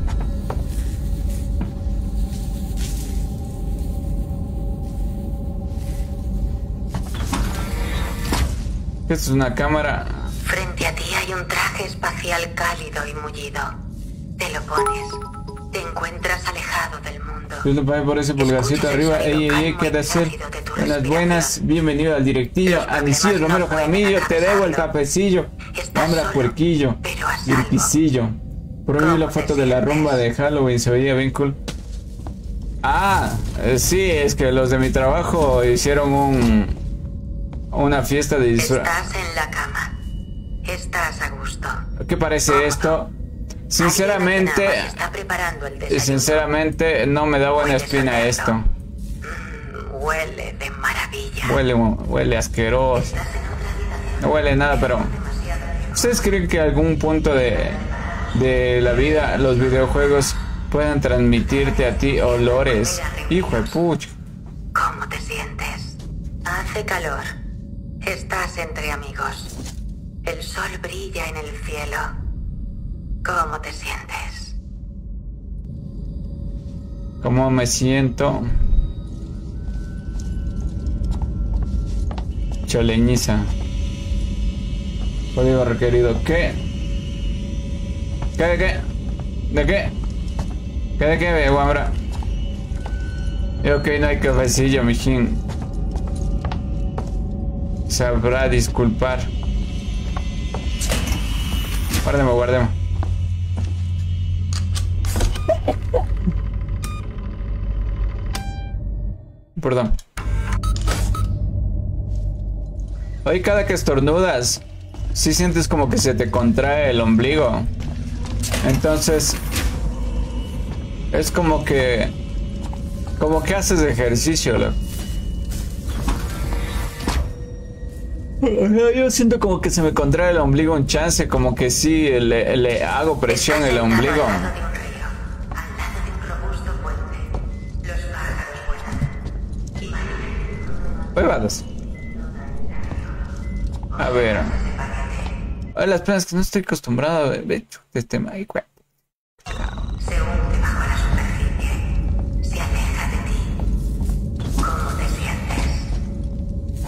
Esto es una cámara. Frente a ti hay un traje espacial cálido y mullido. Te lo pones. Te encuentras alejado del mundo. Yo pagué por ese pulgarcito arriba. Ey, ey, ey, ¿qué de hacer? Buenas, buenas. Bienvenido al directillo. Anicio Romero Jaramillo. Te debo el cafecillo. Hombre, puerquillo. Virquicillo. Prohibí la foto de la rumba de Halloween. Se veía bien cool. Ah, eh, sí, es que los de mi trabajo hicieron un... Una fiesta de disfraz. Estás en la cama. Estás a gusto. ¿Qué parece esto? Sinceramente, sinceramente no me da buena espina esto. Mm, huele de maravilla. Huele, huele asqueroso. No huele nada, pero ¿ustedes creen que algún punto de, de la vida los videojuegos puedan transmitirte a ti olores? Hijo de pucha. ¿Cómo te sientes? Hace calor. Estás entre amigos. El sol brilla en el cielo. ¿Cómo te sientes? ¿Cómo me siento? Choleñiza. Código requerido. ¿Qué? ¿Qué de qué? ¿De qué? ¿Qué de qué, guambra? Ok, no hay cafecillo, mijín. Sabrá disculpar. Guardemos, guardemos. Perdón. Hoy cada que estornudas, sí sientes como que se te contrae el ombligo. Entonces, es como que... Como que haces ejercicio, loco. Yo siento como que se me contrae el ombligo un chance, como que sí, le, le hago presión en el ombligo. Huevadas. A ver. Ay, las penas que no estoy acostumbrado a ver este Mike. Se hunde bajo la superficie. Se aleja de ti. ¿Cómo te sientes?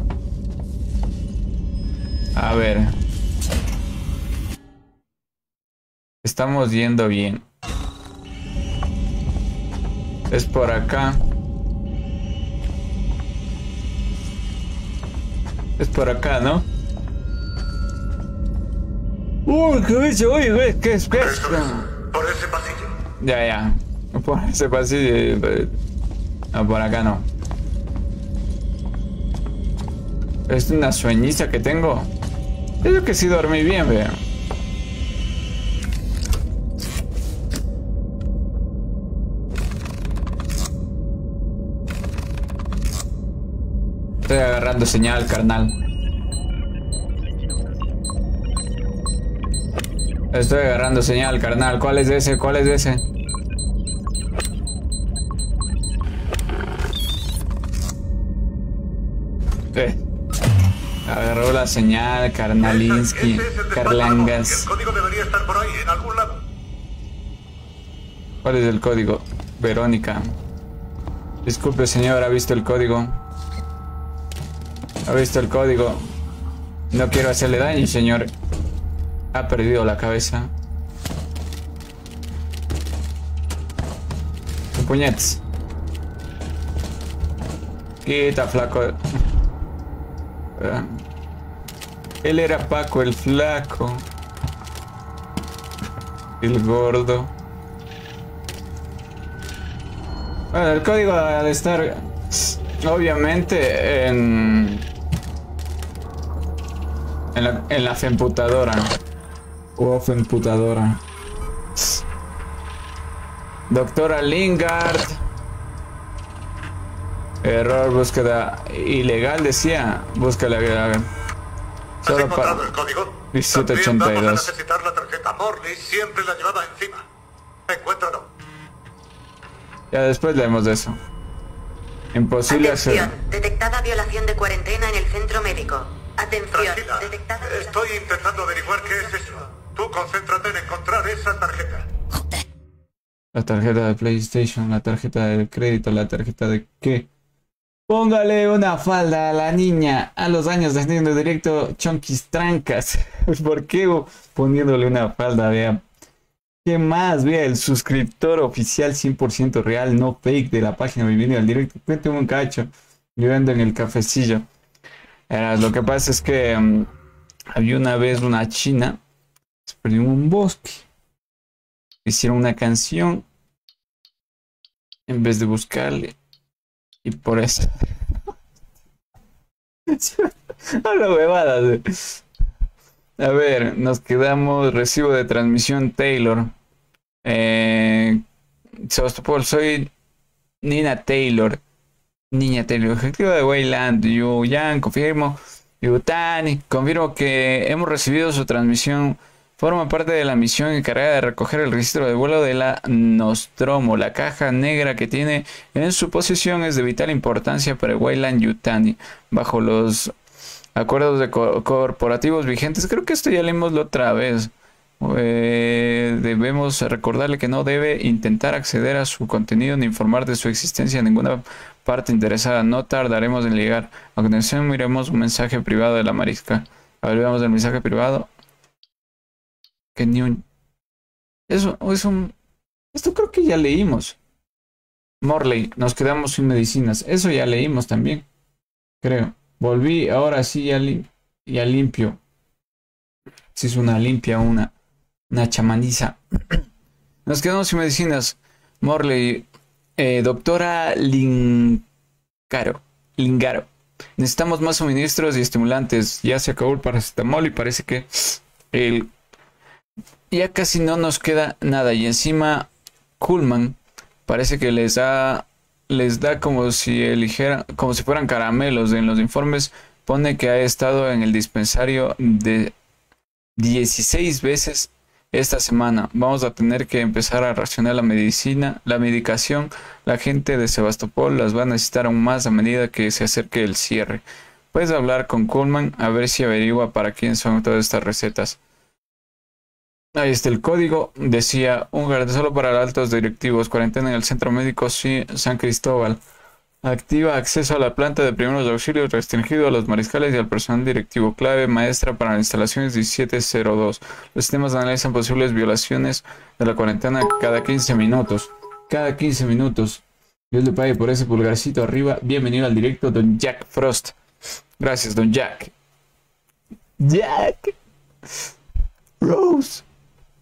A ver. Estamos yendo bien. Es por acá. Es por acá, ¿no? Uy, ¿qué es? Oye, ¿qué es? ¿Qué es? Por ese pasillo. Ya, ya. Por ese pasillo. No, por acá no. Es una sueñiza que tengo. Yo que sí dormí bien, vean. Estoy agarrando señal, carnal. Estoy agarrando señal, carnal. ¿Cuál es ese? ¿Cuál es ese? Eh. Agarró la señal, carnalinsky, Ese, ese es el Carlangas. El código debería estar por ahí, en algún lado. ¿Cuál es el código? Verónica. Disculpe, señor, ha visto el código. Ha visto el código. No quiero hacerle daño, señor. Ha perdido la cabeza. ¡Qué puñetes! Quita, flaco. Él era Paco el flaco. El gordo. Bueno, el código ha de estar obviamente en en la, en la femputadora o femputadora. Doctora Lingard. Error, búsqueda ilegal, decía. Búscala. ¿Has Solo encontrado para el código? diecisiete También ochenta y vamos a dos. necesitar la tarjeta. Morley siempre la llevaba encima. Encuéntralo. Ya después leemos de eso. Imposible hacer. Atención, detectada violación de cuarentena en el centro médico. Atención, Tranquila. detectada Estoy intentando averiguar qué es eso. Tú concéntrate en encontrar esa tarjeta. La tarjeta de PlayStation, la tarjeta del crédito, la tarjeta de qué. Póngale una falda a la niña a los años de Nintendo Directo Chonquis Trancas. ¿Por qué poniéndole una falda? Vea. ¿Qué más? Vea, el suscriptor oficial cien por ciento real, no fake de la página Bienvenido al Directo. Cuénteme un cacho. Llorando en el cafecillo. Era, lo que pasa es que um, había una vez una china. Se perdió en un bosque. Hicieron una canción. En vez de buscarle. Y por eso. Habla huevadas. A ver, nos quedamos. Recibo de transmisión Taylor. Eh, Sebastopol, soy Nina Taylor. Niña Taylor. Objetivo de Wayland. Yuyan, confirmo. Yutani, confirmo que hemos recibido su transmisión. Forma parte de la misión encargada de recoger el registro de vuelo de la Nostromo. La caja negra que tiene en su posesión es de vital importancia para Wayland Yutani. Bajo los acuerdos de co corporativos vigentes, creo que esto ya leímos la otra vez. Eh, debemos recordarle que no debe intentar acceder a su contenido ni informar de su existencia a ninguna parte interesada. No tardaremos en llegar. A continuación miremos un mensaje privado de la marisca. A ver, veamos el mensaje privado. Que ni un... Eso es un... Esto creo que ya leímos. Morley, nos quedamos sin medicinas. Eso ya leímos también. Creo. Volví, ahora sí ya, li... ya limpio. Si es una limpia, una... Una chamaniza. Nos quedamos sin medicinas. Morley, eh, doctora Lingaro. Lingaro. Necesitamos más suministros y estimulantes. Ya se acabó el paracetamol y parece que el... Ya casi no nos queda nada. Y encima Kuhlman parece que les da les da como si eligieran, como si fueran caramelos. En los informes pone que ha estado en el dispensario de dieciséis veces esta semana. Vamos a tener que empezar a racionar la medicina, la medicación. La gente de Sebastopol las va a necesitar aún más a medida que se acerque el cierre. Puedes hablar con Kuhlman a ver si averigua para quién son todas estas recetas. Ahí está el código. Decía un guardia solo para altos directivos. Cuarentena en el centro médico San Cristóbal. Activa acceso a la planta de primeros auxilios restringido a los mariscales y al personal directivo. Clave maestra para instalaciones diecisiete cero dos. Los sistemas analizan posibles violaciones de la cuarentena cada quince minutos. Cada quince minutos. Dios le pague por ese pulgarcito arriba. Bienvenido al directo, don Jack Frost. Gracias, don Jack. Jack. Rose.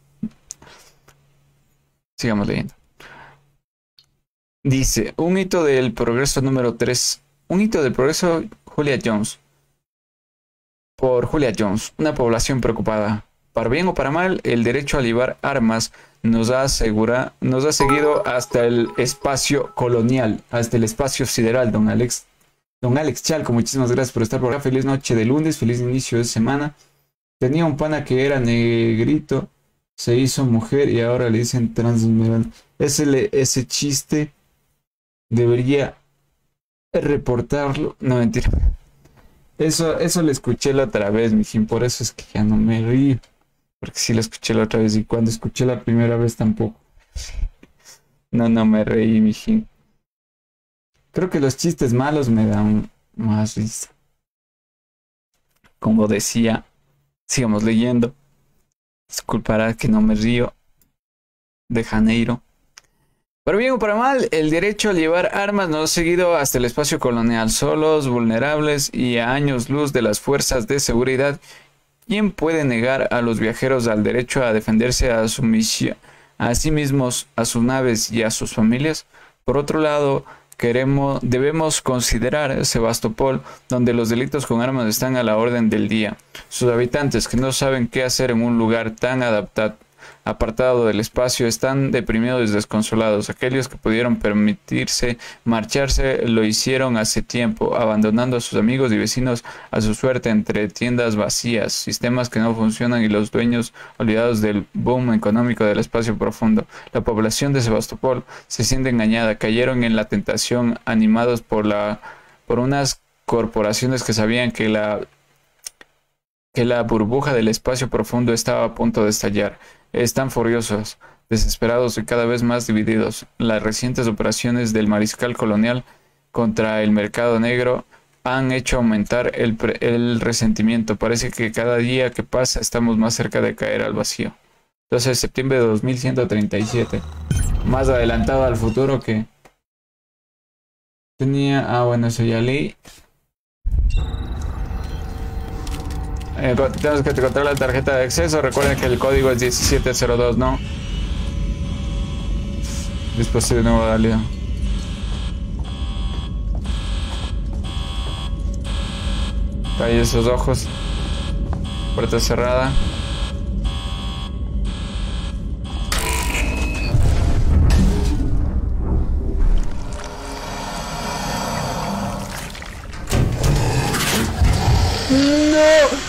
Sigamos leyendo. Dice, un hito del progreso número tres. Un hito del progreso, Julia Jones. Por Julia Jones, una población preocupada. Para bien o para mal, el derecho a llevar armas nos ha, asegura, nos ha seguido hasta el espacio colonial, hasta el espacio sideral, don Alex. Don Alex Chalco, muchísimas gracias por estar por acá. Feliz noche de lunes, feliz inicio de semana. Tenía un pana que era negrito, se hizo mujer y ahora le dicen trans. Ese, ese chiste debería reportarlo. No, mentira. Eso, eso lo escuché la otra vez, mijín. Por eso es que ya no me río. Porque sí lo escuché la otra vez y cuando escuché la primera vez tampoco. No, no me reí, mijín. Creo que los chistes malos me dan más risa. Como decía, sigamos leyendo. Disculpará que no me río. De Janeiro. Para bien o para mal, el derecho a llevar armas no ha seguido hasta el espacio colonial, solos, vulnerables y a años luz de las fuerzas de seguridad. ¿Quién puede negar a los viajeros al derecho a defenderse a su misión, a sí mismos, a sus naves y a sus familias? Por otro lado, queremos, debemos considerar Sebastopol, donde los delitos con armas están a la orden del día. Sus habitantes, que no saben qué hacer en un lugar tan adaptado, apartado del espacio, están deprimidos y desconsolados. Aquellos que pudieron permitirse marcharse lo hicieron hace tiempo, abandonando a sus amigos y vecinos a su suerte entre tiendas vacías, sistemas que no funcionan y los dueños olvidados del boom económico del espacio profundo. La población de Sebastopol se siente engañada, cayeron en la tentación animados por la por unas corporaciones que sabían que la que la burbuja del espacio profundo estaba a punto de estallar. Están furiosos, desesperados y cada vez más divididos. Las recientes operaciones del mariscal colonial contra el mercado negro han hecho aumentar el, el resentimiento. Parece que cada día que pasa estamos más cerca de caer al vacío. doce de septiembre de dos mil ciento treinta y siete. Más adelantado al futuro que tenía... Ah, bueno, eso ya leí. Eh, tenemos que encontrar la tarjeta de acceso. Recuerden que el código es diecisiete cero dos, ¿no? Dispositivo nuevo válido. Ahí esos ojos. Puerta cerrada. ¡No!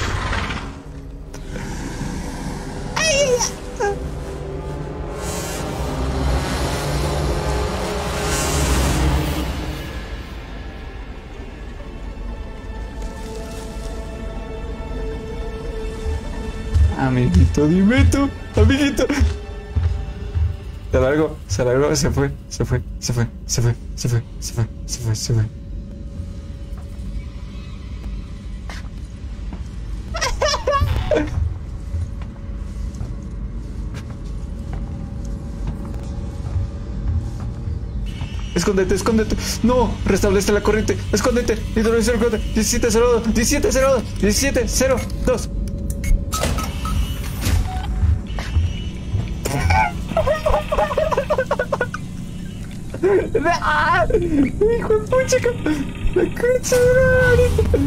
Amiguito, dime tú, amiguito. Se alargó, se alargó, se fue, se fue, se fue, se fue, se fue, se fue, se fue, se fue. Escóndete, escóndete. No, restablece la corriente. Escóndete. Introducción de corriente. diecisiete cero dos, diecisiete cero dos, diecisiete cero dos. ¡Ah! ¡Hijo de pucha! ¡La concha de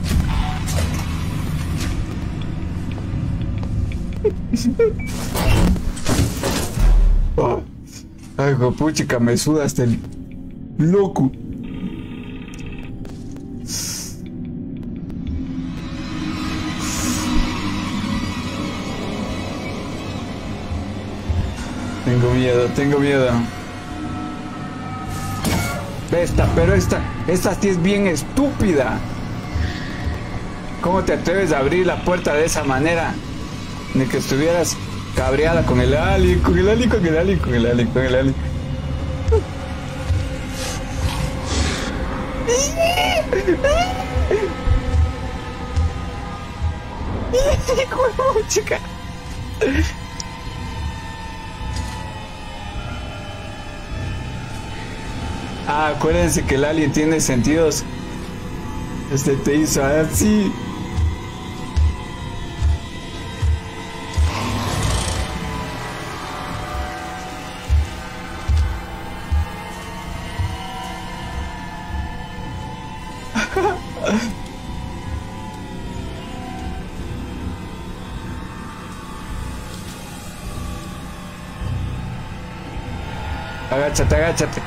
oh. Ay, hijo de pucha, me suda hasta el loco. Tengo miedo, tengo miedo. Esta, pero esta, esta sí es bien estúpida. ¿Cómo te atreves a abrir la puerta de esa manera? Ni que estuvieras cabreada con el alien, con el alien, con el alien, con el alien, con el alien. Chica. Ah, acuérdense que el alien tiene sentidos. Este te hizo así. Agáchate, agáchate.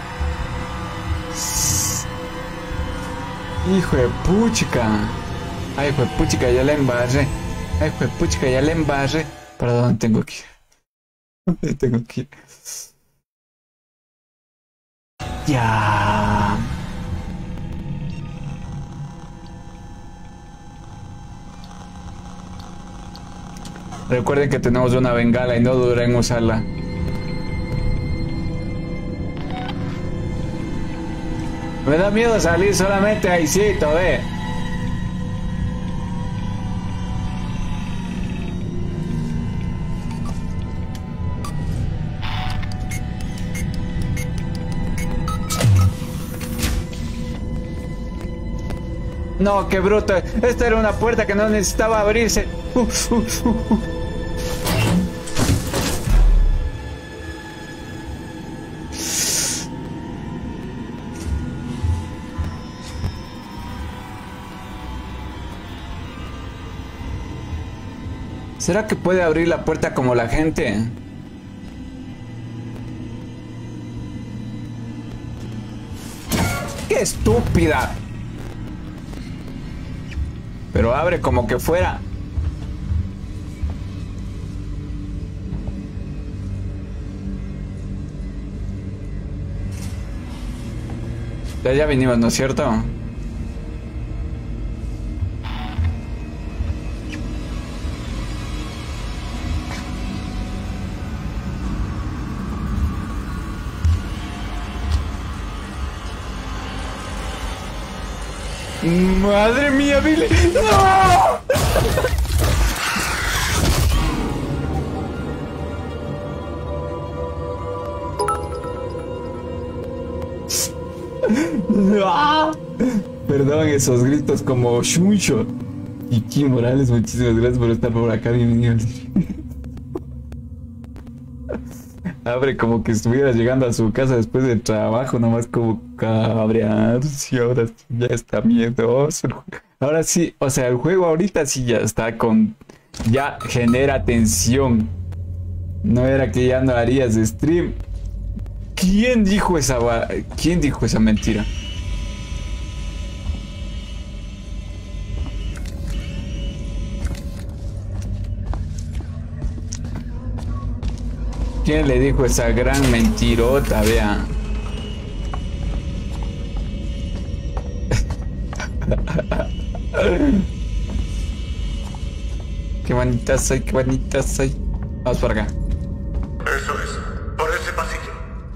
Hijo de puchica. Ay, hijo de puchica, ya la embarré. Ay, hijo de puchica, ya la embarré. ¿Para dónde tengo que ir? ¿Dónde tengo que ir? Ya. Recuerden que tenemos una bengala y no duden en usarla. Me da miedo salir solamente ahícito, ve. No, qué bruto. Esta era una puerta que no necesitaba abrirse. Uh, uh, uh, uh. ¿Será que puede abrir la puerta como la gente? ¡Qué estúpida! Pero abre como que fuera. Ya, ya vinimos, ¿no es cierto? Madre mía, Billy. ¡No! ¡Ah! Perdón esos gritos como Shuncho. Y Kim Morales, muchísimas gracias por estar por acá. Bienvenido. Abre como que estuviera llegando a su casa después del trabajo, nomás como cabrearse. Ahora sí ya está miedoso. Ahora sí, o sea, el juego ahorita sí ya está con... Ya genera tensión. No era que ya no harías stream. ¿Quién dijo esa... ¿Quién dijo esa mentira? ¿Quién le dijo esa gran mentirota? Vea. Qué bonita soy, qué bonita soy. Vamos por acá. Eso es, por ese pasillo.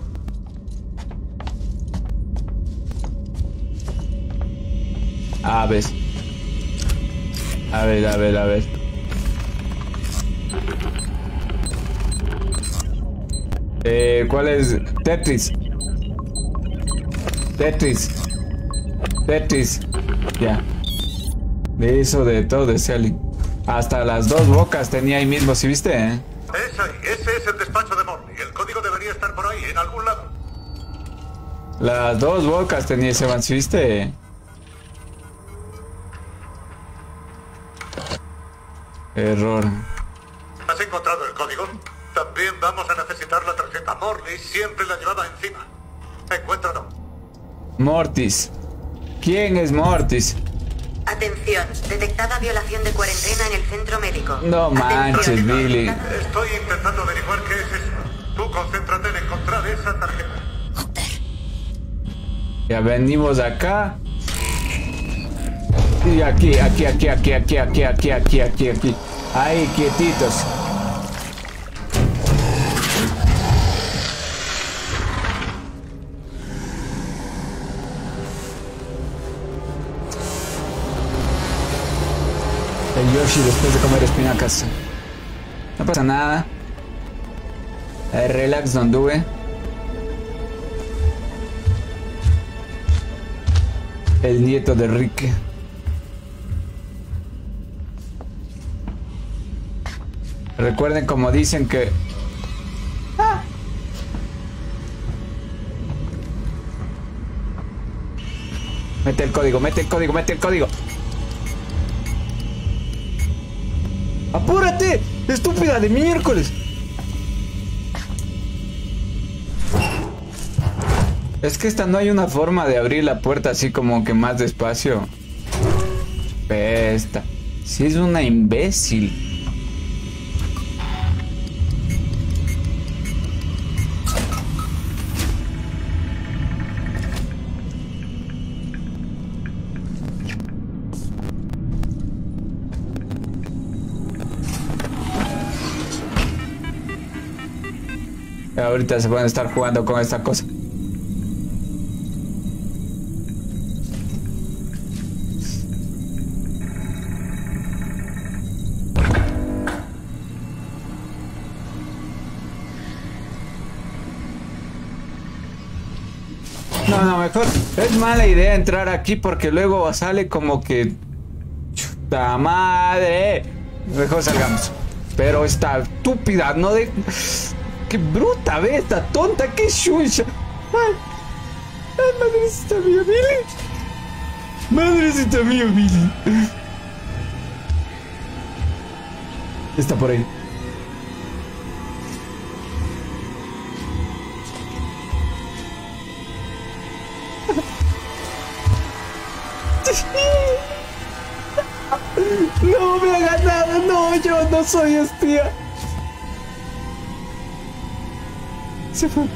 A ver. A ver, a ver, a ver. Eh, ¿cuál es? Tetris. Tetris. Tetris. Ya. De eso de todo ese alien. Hasta las dos bocas tenía ahí mismo, ¿sí viste? Eh? Es ahí, ese es el despacho de Morley. El código debería estar por ahí, en algún lado. Las dos bocas tenía ese man, ¿sí viste? Error. ¿Has encontrado el código? También vamos a necesitar la tarjeta. Morley siempre la llevaba encima. Encuéntralo. Mortis. ¿Quién es Mortis? Atención, detectada violación de cuarentena en el centro médico. No manches, Atención. Billy. Estoy intentando averiguar qué es eso. Tú concéntrate en encontrar esa tarjeta. Ya venimos acá. Y aquí, aquí, aquí, aquí, aquí, aquí, aquí, aquí, aquí, aquí. Ahí, quietitos. El Yoshi después de comer espinacas. No pasa nada. Eh, relax, don't do it. El nieto de Rick. Recuerden como dicen que... ¡Ah! Mete el código, mete el código, mete el código. ¡Apúrate! ¡Estúpida de miércoles! Es que esta no hay una forma de abrir la puerta así como que más despacio. Esta. Si es una imbécil. Ahorita se pueden estar jugando con esta cosa. No, no, mejor. Es mala idea entrar aquí porque luego sale como que... ¡Chuta madre! Mejor salgamos. Pero esta estúpida, no de... ¡Qué bruta, ve! ¡Esta tonta! ¡Qué chucha! ¡Ay! ¡Ay, madrecita mía, Billy! ¡Madrecita mía, Billy! Está por ahí. No me hagas nada, no, yo no soy espía. Se fue.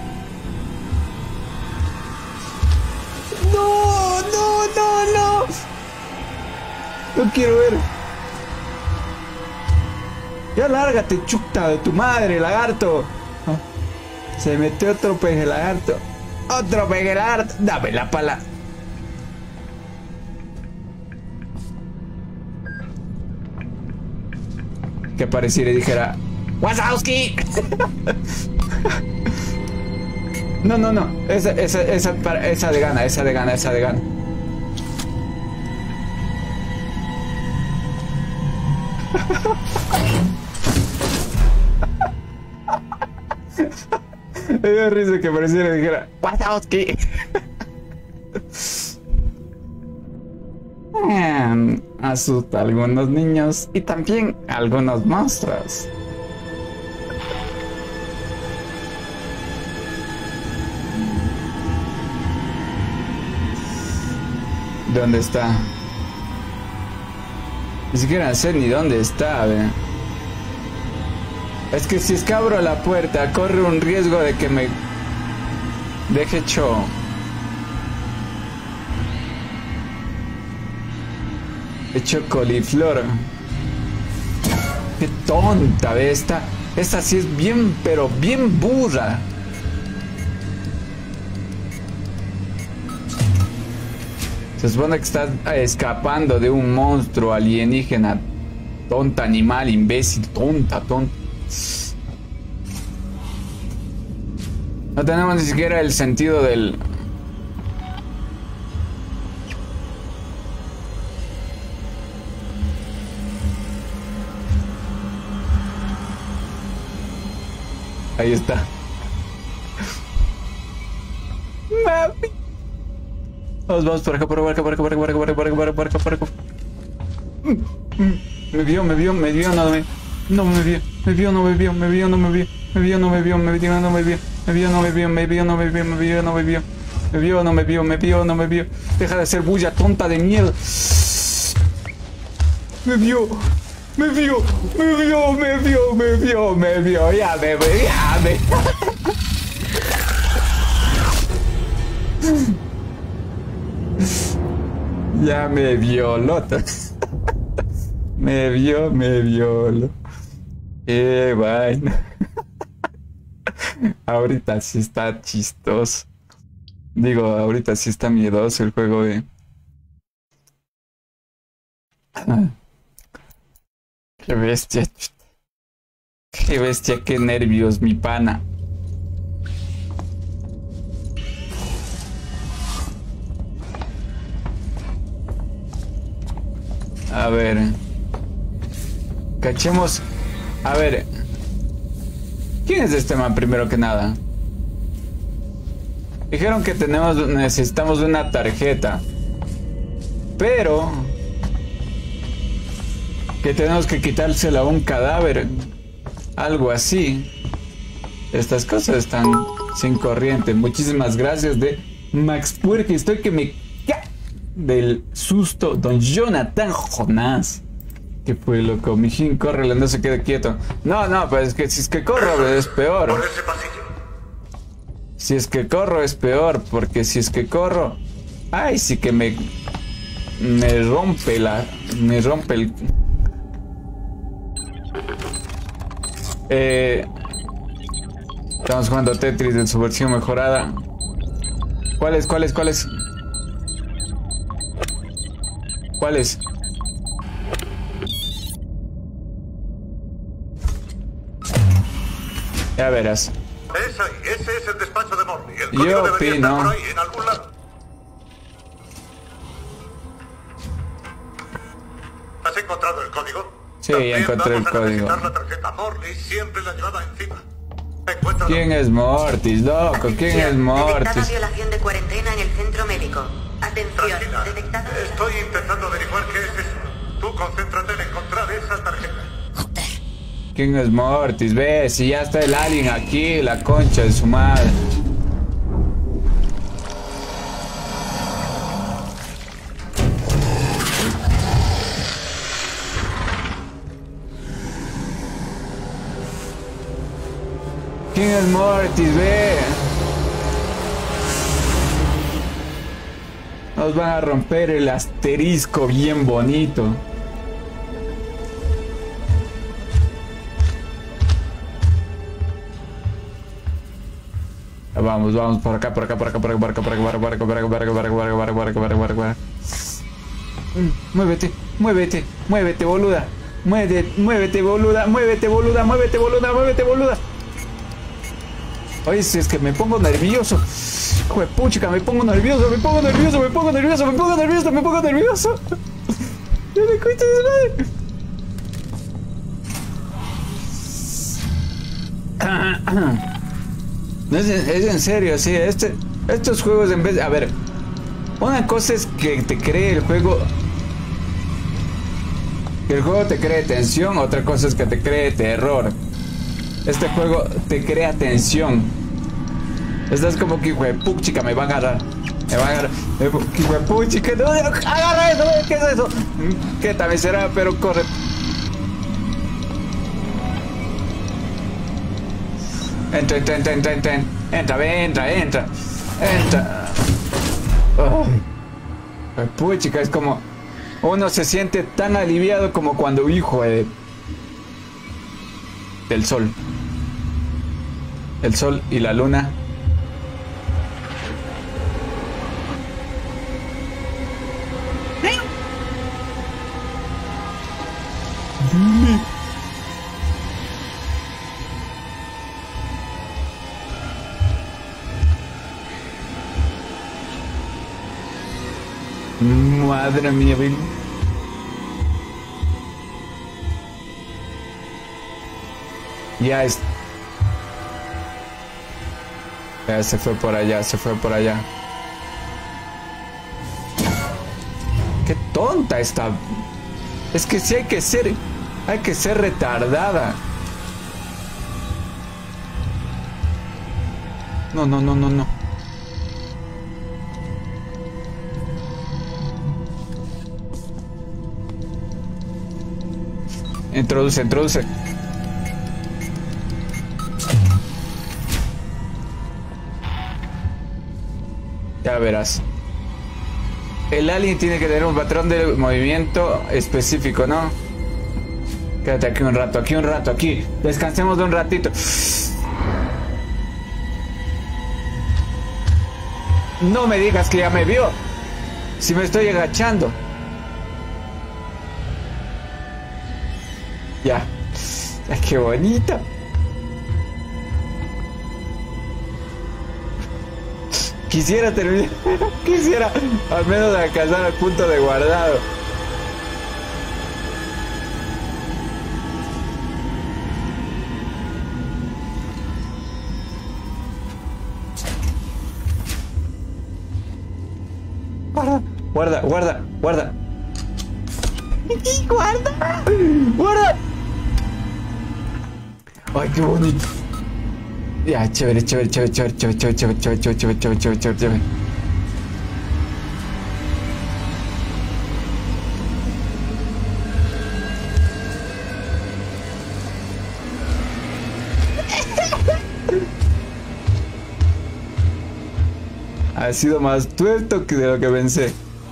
No, no, no, no. No quiero ver. Ya lárgate, chuta de tu madre, lagarto. Se metió otro peje lagarto. Otro peje lagarto. Dame la pala. Que pareciera y dijera ¡Wazowski! No, no, no. Esa, esa, esa, esa de gana, esa de gana, esa de gana. Me dio risa que pareciera y dijera ¡Wazowski! Hmm, asusta a algunos niños y también a algunos monstruos. ¿Dónde está? Ni siquiera sé ni dónde está, ¿ve? Es que si es que abro la puerta, corre un riesgo de que me deje hecho. Hecho coliflor. Qué tonta, ¿ve? Esta, esta sí es bien, pero bien burra. Se supone que estás escapando de un monstruo alienígena. Tonta, animal, imbécil, tonta, tonta. No tenemos ni siquiera el sentido del... Ahí está. Mami. Vamos, vamos por acá, por acá, por acá, por acá, por acá, por acá, por acá, por acá, por acá. Me vio, me vio, me vio, no me... No me vio, me vio, no me vio, me vio, no me vio, me vio, no me vio, me vio, no me vio, me vio, no me vio, me vio, no me vio, me vio, no me vio, me vio, no me vio, me vio, no me vio. Deja de hacer bulla, tonta de mierda. Me vio, me vio, me vio, me vio, me vio, me vio, ya me vio, ya me... Ya me violó. Me vio, me violó. Qué vaina. Ahorita sí está chistoso. Digo, ahorita sí está miedoso el juego de... Qué bestia. Qué bestia, qué nervios, mi pana. A ver. Cachemos. A ver. ¿Quién es este man primero que nada? Dijeron que tenemos, necesitamos una tarjeta. Pero que tenemos que quitársela a un cadáver. Algo así. Estas cosas están sin corriente. Muchísimas gracias de Max Puerque. Estoy que me ca del susto. Don Jonathan Jonás. ¿Qué fue, loco? Mijín, córrele, no se quede quieto. No, no, pues es que si es que corro es peor. ¿Por ese pasillo? Si es que corro es peor, porque si es que corro... Ay, sí que me... Me rompe la... Me rompe el... Eh... Estamos jugando Tetris en su versión mejorada. ¿Cuál es? ¿Cuál es? ¿Cuál es? ¿Cuál es? Ya verás. Es ahí, ese es el despacho de Morley. El Yo código debería opino. estar por ahí, en algún lado. ¿Has encontrado el código? Sí, También encontré el vamos a código. necesitar la tarjeta. Morley siempre la llevaba encima. Encuéntrala. ¿Quién es Mortis, loco? ¿Quién es Detectada Mortis? violación de cuarentena en el centro médico. Atención, Tranquila, detectada... estoy intentando averiguar qué es eso. Tú concéntrate en encontrar esa tarjeta. ¿Quién es Mortis? Ve, si ya está el alien aquí, la concha de su madre. ¿Quién es Mortis? Ve. Nos van a romper el asterisco bien bonito. Vamos, vamos, por acá, por acá, por acá, por acá, por acá, por acá, por acá, por acá, por acá, por acá, por acá, por acá, por acá, por acá, por acá, por acá. Muévete, muévete, muévete, boluda. Muévete, muévete, boluda, muévete, boluda, muévete, boluda, muévete, boluda. Oye, si es que me pongo nervioso. Joder, puchica, me pongo nervioso, me pongo nervioso, me pongo nervioso, me pongo nervioso, me pongo nervioso. Ya me cuento de madre. No, es, es en serio, sí, este, estos juegos en vez de... A ver, una cosa es que te cree el juego... Que el juego te cree tensión, otra cosa es que te cree terror. Este juego te crea tensión. Estás como que, hijo de puchica, me va a agarrar. Me va a agarrar. Hijo de puchica, no, agarra eso, ¿qué es eso? ¿Qué tal será? Pero corre. Entra, entra, entra, entra, entra, entra, ve, entra, entra, entra. Oh. Puchica, es como... Uno se siente tan aliviado como cuando hijo de... del sol. El sol y la luna. Madre mía, Bill. Ya es. Ya se fue por allá, se fue por allá. Qué tonta está. Es que sí hay que ser. Hay que ser retardada. No, no, no, no, no. Introduce, introduce. Ya verás. El alien tiene que tener un patrón de movimiento específico, ¿no? Quédate aquí un rato, aquí un rato, aquí. Descansemos de un ratito. No me digas que ya me vio. Si me estoy agachando. Ya. Ay, qué bonito. Quisiera terminar. Quisiera al menos alcanzar el punto de guardado. Guarda, guarda, guarda, guarda. Guarda, guarda. Ay, qué bonito. Ya, chévere, chévere, chévere, chévere, chévere, chévere, chévere, chévere, chévere, chévere, chévere, chévere, chévere, chévere. Ha sido más tuerto que de lo que pensé.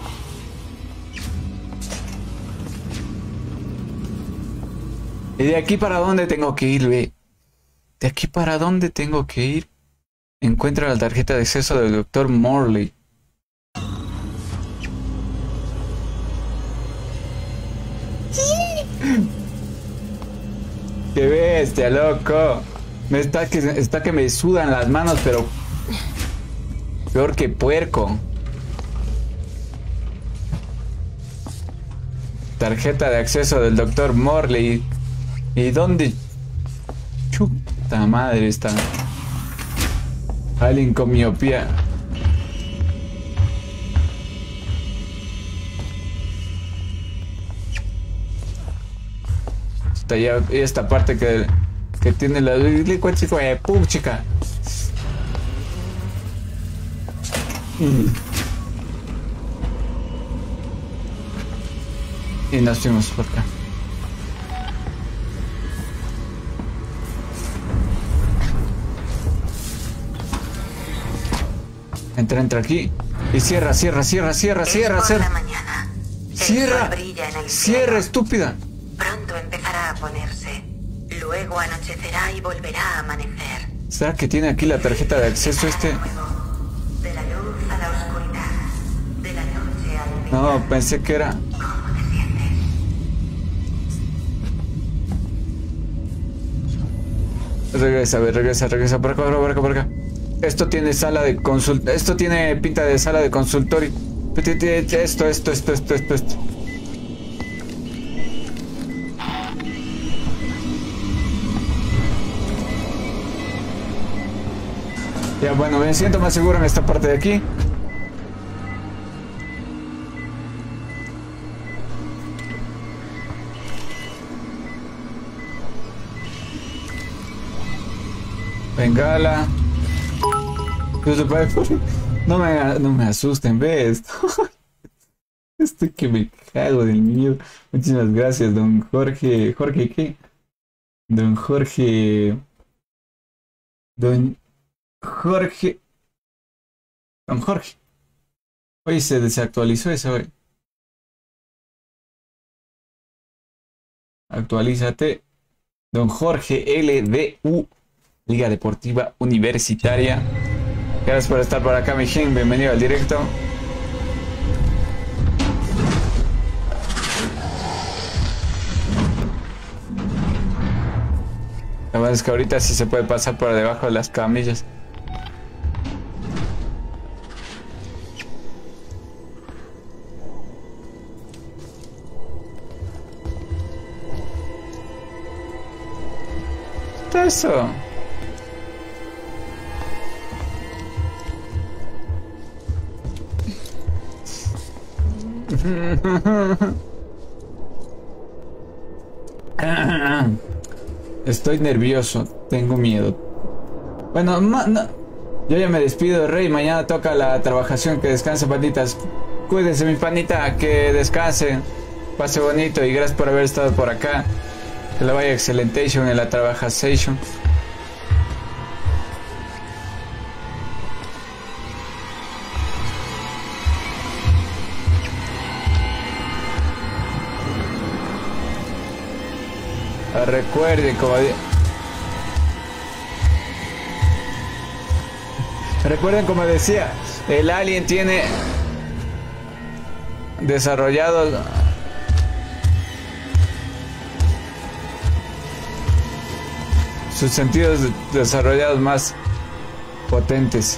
¿Y de aquí para dónde tengo que ir, ve? ¿De aquí para dónde tengo que ir? Encuentra la tarjeta de acceso del doctor Morley. ¡Qué bestia, loco! Me está que, está que me sudan las manos, pero peor que puerco. Tarjeta de acceso del doctor Morley. ¿Y dónde? Chuta madre está. Alguien con miopía. Está ya esta parte que, que tiene la chico de pum chica. Mm. Y nos fuimos por acá. Entra, entra aquí. Y cierra, cierra, cierra, cierra, cierra, cierra. Cierra, cierra, estúpida. Pronto empezará a ponerse. Luego anochecerá y volverá a amanecer. ¿Será que tiene aquí la tarjeta de acceso este? De la luz a la oscuridad. De la noche al día. No, pensé que era. ¿Cómo te sientes? Regresa, a ver, regresa, regresa. Por acá, por acá, por acá. Esto tiene sala de consult... Esto tiene pinta de sala de consultorio. Esto, esto, esto, esto, esto, esto. Ya, bueno, me siento más seguro en esta parte de aquí. Bengala. No me, no me asusten, ¿ves? Estoy que me cago del miedo. Muchísimas gracias, don Jorge. ¿Jorge qué? Don Jorge... Don Jorge... Don Jorge. Oye, se desactualizó eso, hoy. Actualízate. Don Jorge L D U. Liga Deportiva Universitaria. Gracias por estar por acá, mi gen. Bienvenido al directo. La verdad es que ahorita sí se puede pasar por debajo de las camillas. ¿Qué es eso? Estoy nervioso, tengo miedo. Bueno, no, no. Yo ya me despido, Rey. Mañana toca la trabajación. Que descanse, panitas. Cuídense, mi panita. Que descanse. Pase bonito y gracias por haber estado por acá. Que le vaya excelentation en la trabajación. Recuerden, como recuerden como decía, el alien tiene desarrollados sus sentidos desarrollados más potentes.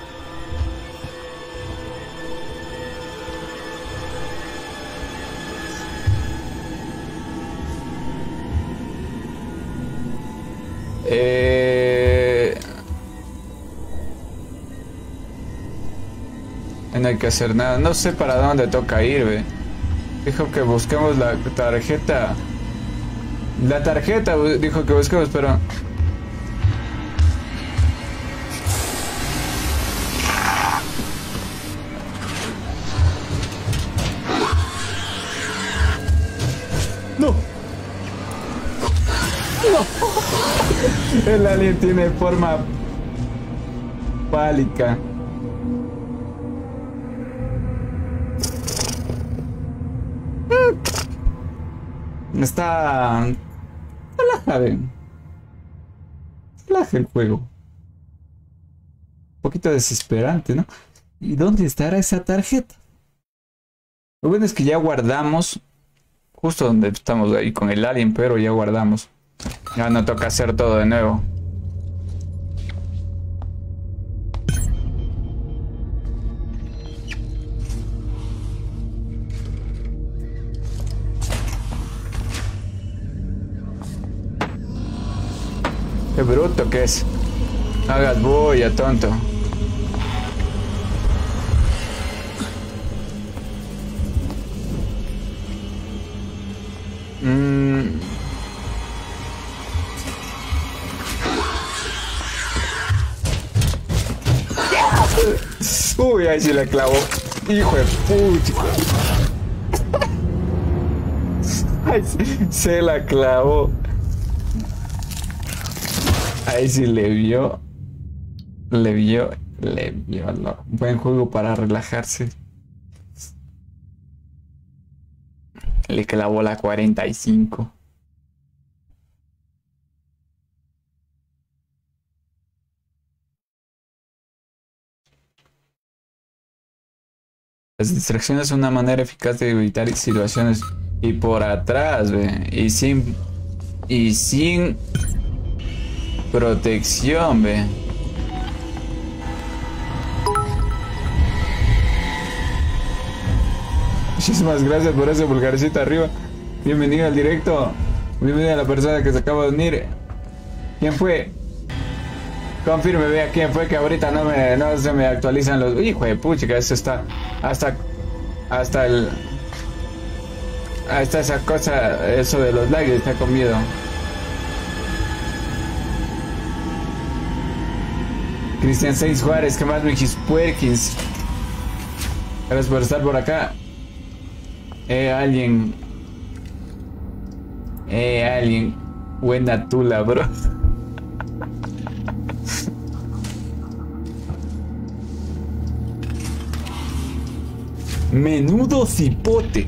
Eh, no hay que hacer nada. No sé para dónde toca ir, ve. Dijo que busquemos la tarjeta. La tarjeta dijo que busquemos, pero... No. No. El alien tiene forma pálica. Está... Relaja, ven. Relaja el juego. Un poquito desesperante, ¿no? ¿Y dónde estará esa tarjeta? Lo bueno es que ya guardamos. Justo donde estamos ahí con el alien, pero ya guardamos. Ya no toca hacer todo de nuevo. Qué bruto que es. No hagas bulla, tonto. Mm. Uy, ahí sí le clavó. Hijo de pucha. Ay, se la clavó. Ahí sí le vio. Le vio. Le vio. No. Buen juego para relajarse. Le clavó la cuarenta y cinco. Las distracciones son una manera eficaz de evitar situaciones. Y por atrás, ve. Y sin. Y sin protección, ve. Muchísimas gracias por ese pulgarcito arriba. Bienvenido al directo. Bienvenido a la persona que se acaba de unir. ¿Quién fue? Confirme, vea quién fue, que ahorita no me no se me actualizan los. Hijo de pucha, eso está hasta hasta el hasta esa cosa, eso de los likes está con miedo. Cristian Seis Juárez, ¿qué más, mijis puerkins? Gracias por estar por acá. Eh, alguien. Eh, alguien. Buena tula, bro. Menudo cipote.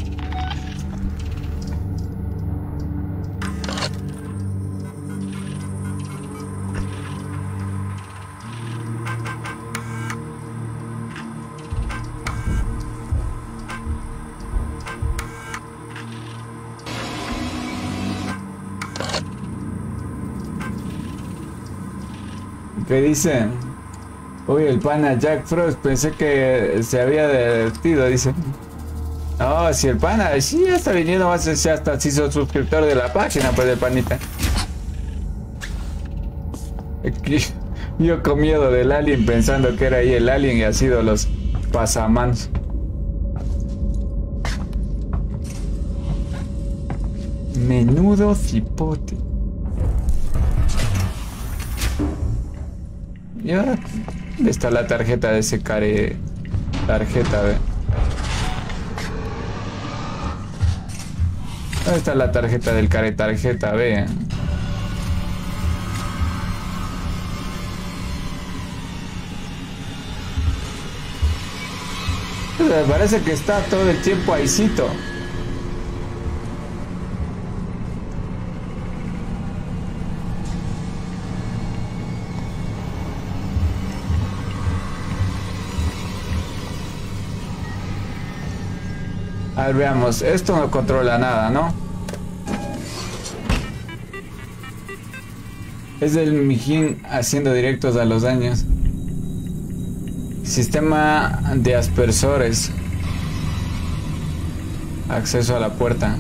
¿Qué dicen? Uy, el pana Jack Frost, pensé que se había divertido, dice. No, si el pana, sí, ya está viniendo más, ya hasta se hizo suscriptor de la página, pues, del panita. Yo con miedo del alien, pensando que era ahí el alien y ha sido los pasamanos. Menudo cipote. Y ahora, ¿dónde está la tarjeta de ese care? Tarjeta, ve. ¿Dónde está la tarjeta del care tarjeta, ve? Me parece que está todo el tiempo ahícito. A ver, veamos. Esto no controla nada, ¿no? Es del Mijín haciendo directos a los daños. Sistema de aspersores. Acceso a la puerta.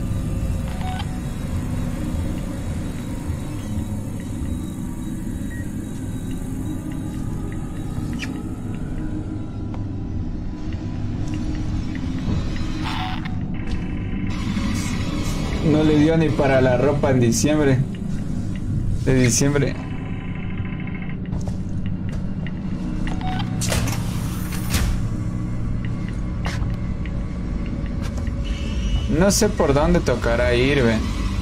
No le dio ni para la ropa en diciembre. De diciembre. No sé por dónde tocará ir, ve.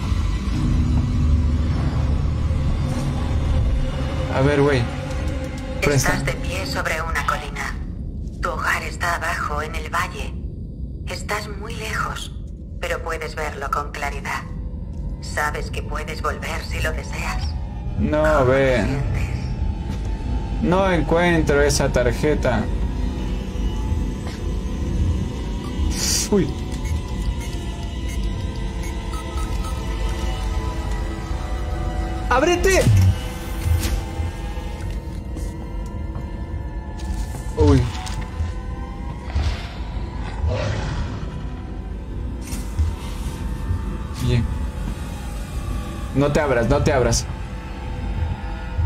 A ver, güey. Estás de pie sobre una colina. Tu hogar está abajo, en el valle. Estás muy lejos, pero puedes verlo con claridad. Sabes que puedes volver si lo deseas. No, ve. No encuentro esa tarjeta. Uy. ¡Ábrete! Uy. Bien. No te abras, no te abras.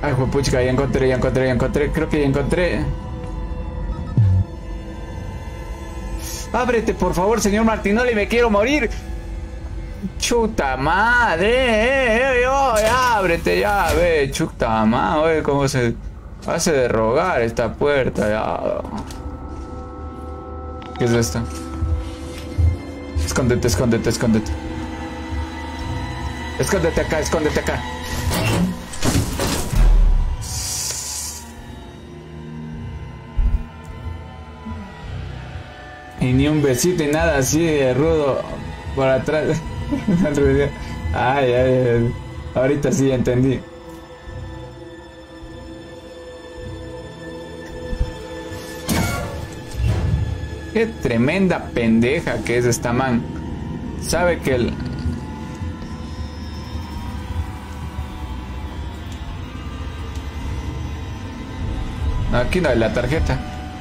Ay, juepuchica, ya encontré, ya encontré, ya encontré. Creo que ya encontré. Ábrete, por favor, señor Martinoli, me quiero morir. Chuta madre, eh, eh, eh, oh, ya, ábrete, ya, ve, chuta madre, oye, cómo se hace de rogar esta puerta, ya. ¿Qué es esto? Escóndete, escóndete, escóndete. Escóndete acá, escóndete acá. Y ni un besito y nada así de rudo por atrás. Ay, ay, ay. Ahorita sí entendí. Qué tremenda pendeja que es esta man. Sabe que el... No, aquí no hay la tarjeta.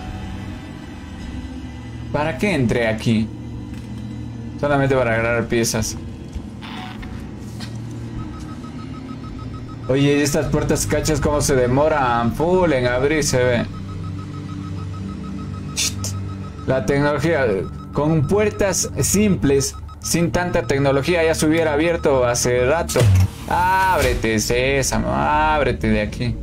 ¿Para qué entré aquí? Solamente para agarrar piezas. Oye, estas puertas cachas como se demoran full en abrirse, ve. La tecnología, con puertas simples, sin tanta tecnología, ya se hubiera abierto hace rato. Ábrete, Sésamo, ábrete de aquí.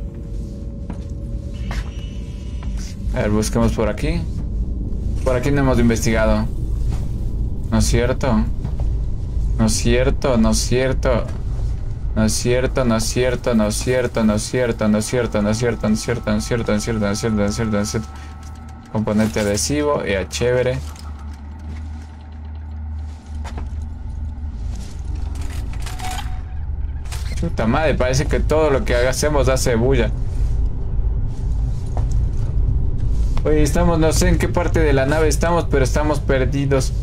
A ver, busquemos por aquí. Por aquí no hemos investigado. ¿No es cierto? ¿No es cierto? ¿No es cierto? No es cierto, no es cierto, no es cierto, no es cierto, no es cierto, no es cierto, no es cierto, no es cierto, no es cierto, no es cierto, no es cierto, no es cierto. Componente adhesivo, ya chévere. Puta madre, parece que todo lo que hacemos hace bulla. Oye, estamos, no sé en qué parte de la nave estamos, pero estamos perdidos.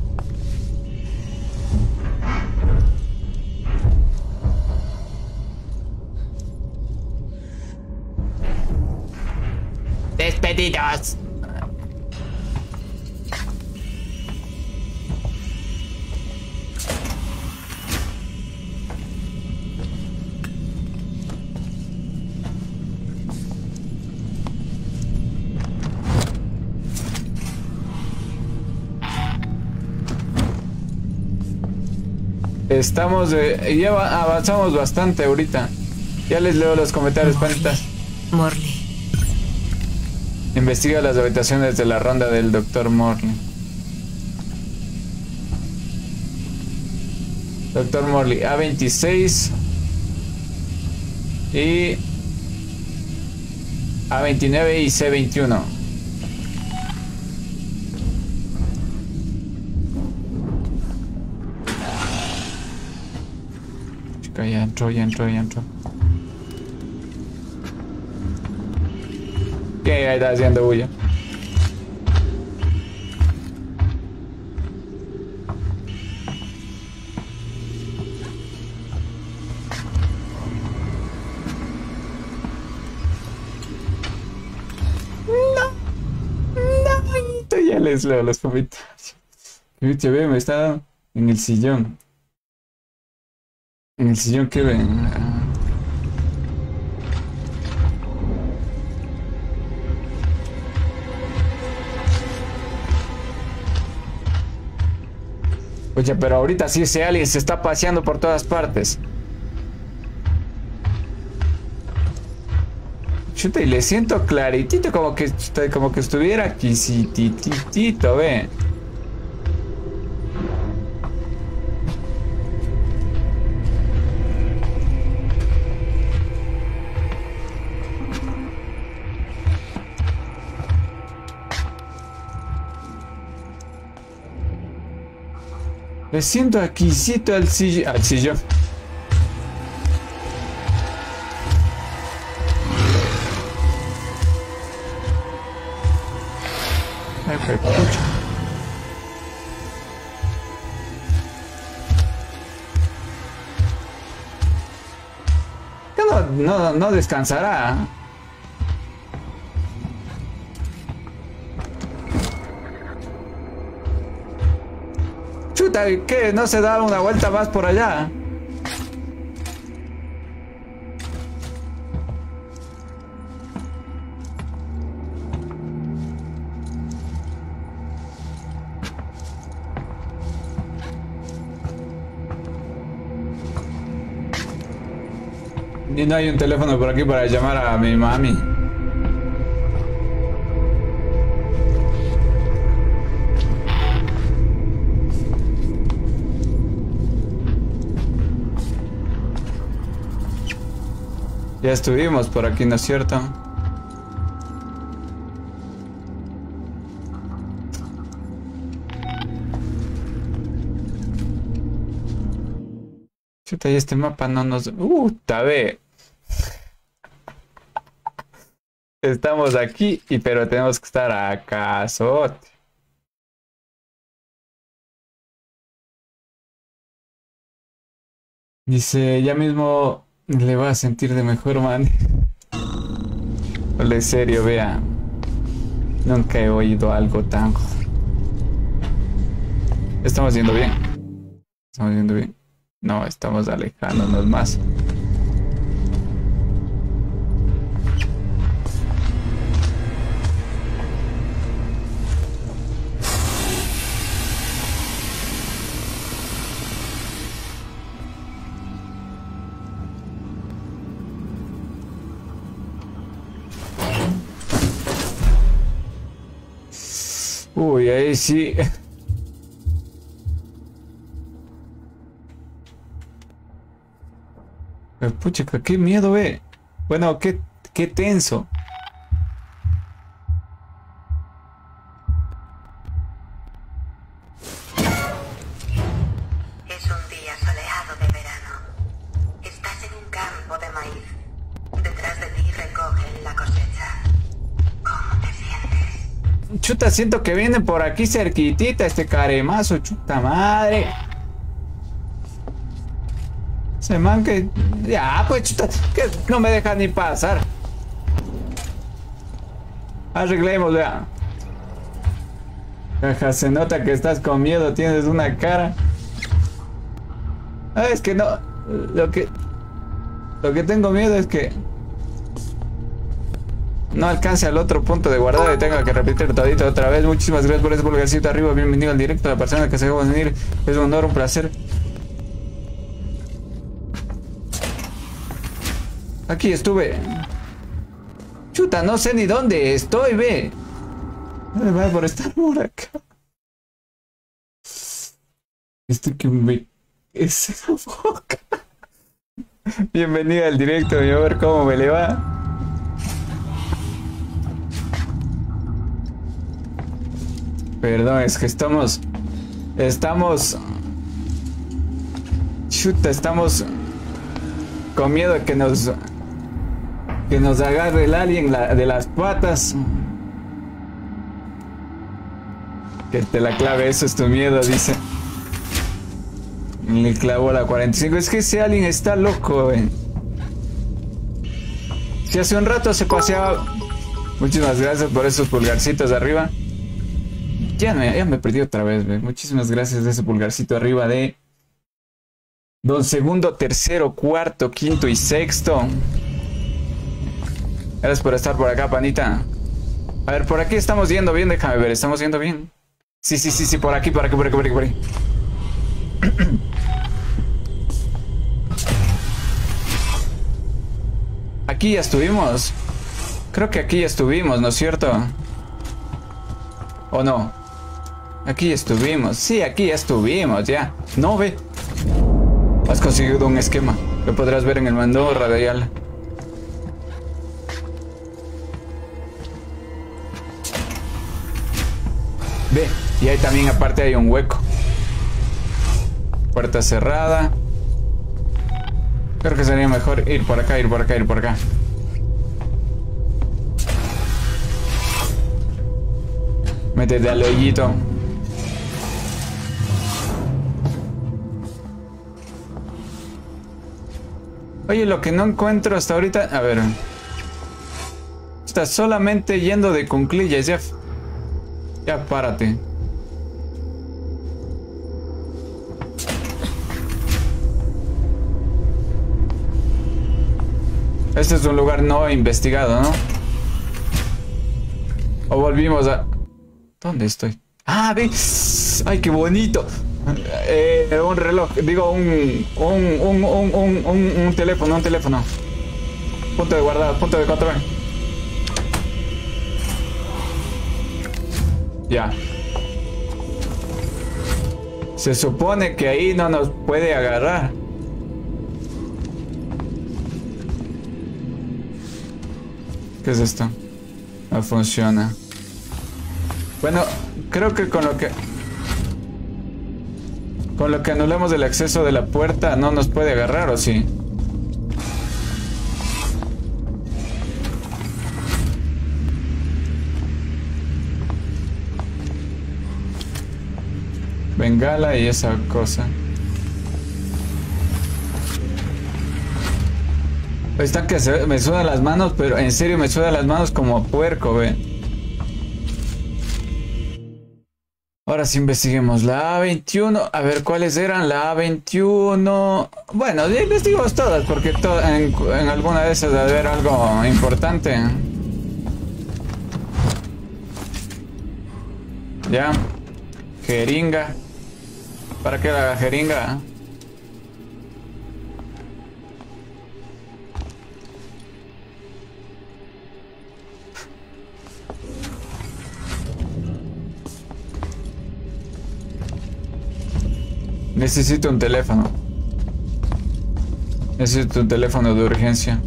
Despedidos. Estamos de... ya avanzamos bastante ahorita. Ya les leo los comentarios, panitas. Morley. Investiga las habitaciones de la ronda del doctor Morley. doctor Morley, A veintiséis y A veintinueve y C veintiuno. Chica, ya entró, ya entró, ya entró. ¿Qué está haciendo bulla? No, no, ya les leo los comentarios. Te ve, me está en el sillón. En el sillón que ven. Oye, pero ahorita sí ese alien se está paseando por todas partes. Chuta, y le siento claritito, como que, como que estuviera aquí, sí, tititito, ve. Le siento aquícito al sillón. Al sillón. Ay, pero pucha. No, no, no descansará. Chuta, ¿qué? ¿No se da una vuelta más por allá? Y no hay un teléfono por aquí para llamar a mi mami. Ya estuvimos por aquí, ¿no es cierto? Chuta, y este mapa no nos... ¡Uh, tabe! Estamos aquí, y pero tenemos que estar acá, sote. Dice, ya mismo le va a sentir de mejor manera. Ole, serio, vea. Nunca he oído algo tan... Estamos yendo bien. Estamos yendo bien. No, estamos alejándonos más. Uy, ahí sí. Pucha, qué miedo, eh. Bueno, qué, qué tenso. Es un día soleado de verano. Estás en un campo de maíz. Detrás de ti recogen la cosecha. ¿Cómo te sientes? Chuta, siento que viene por aquí cerquitita este caremazo, chuta madre. Ese man que... Ya, pues chuta, que no me deja ni pasar. Arreglemos, vea. Caja, se nota que estás con miedo, tienes una cara. Ah, es que no... Lo que... Lo que tengo miedo es que... No alcance al otro punto de guardado y tenga que repetir todito otra vez. Muchísimas gracias por ese pulgarcito arriba. Bienvenido al directo. La persona que se dejó venir. Es un honor, un placer. Aquí estuve. Chuta, no sé ni dónde estoy, ve. Me va por estar por acá. Esto que me... Es esa boca. Bienvenida al directo, y a ver cómo me le va. Perdón, es que estamos... Estamos... Chuta, estamos... Con miedo de que nos... Que nos agarre el alien la, de las patas. Que te la clave, eso es tu miedo, dice. Le clavó la cuarenta y cinco. Es que ese alien está loco, eh. Si hace un rato se paseaba... Muchísimas gracias por esos pulgarcitos de arriba. Ya me, ya me perdí otra vez, ¿ve? Muchísimas gracias de ese pulgarcito arriba de... Don segundo, tercero, cuarto, quinto y sexto. Gracias por estar por acá, panita. A ver, por aquí estamos yendo bien, déjame ver, estamos yendo bien. Sí, sí, sí, sí, por aquí, por aquí, por aquí, por aquí, por aquí. Aquí ya estuvimos. Creo que aquí ya estuvimos, ¿no es cierto? ¿O no? Aquí estuvimos. Sí, aquí ya estuvimos, ya. No, ve. Has conseguido un esquema. Lo podrás ver en el mando radial. Ve. Y ahí también aparte hay un hueco. Puerta cerrada. Creo que sería mejor ir por acá, ir por acá, ir por acá. Métete al hoyito. Oye, lo que no encuentro hasta ahorita... A ver. Está solamente yendo de cunclillas. Ya... Ya párate. Este es un lugar no investigado, ¿no? O volvimos a... ¿Dónde estoy? ¡Ah, ve! ¡Ay, qué bonito! Eh, un reloj, digo, un... Un, un, un, un, un, un teléfono, un teléfono. Punto de guardado, punto de control. Ya. Se supone que ahí no nos puede agarrar. ¿Qué es esto? No funciona. Bueno, creo que con lo que... Con lo que anulamos el acceso de la puerta no nos puede agarrar, ¿o sí? Bengala y esa cosa. Están que se, me sudan las manos, pero en serio me sudan las manos como puerco, ve. Ahora sí investiguemos la A veintiuno. A ver cuáles eran. La A veintiuno. Bueno, ya investigamos todas porque to en, en alguna de esas debe haber algo importante. Ya. Jeringa. ¿Para qué la jeringa? Necesito un teléfono. Necesito un teléfono de urgencia.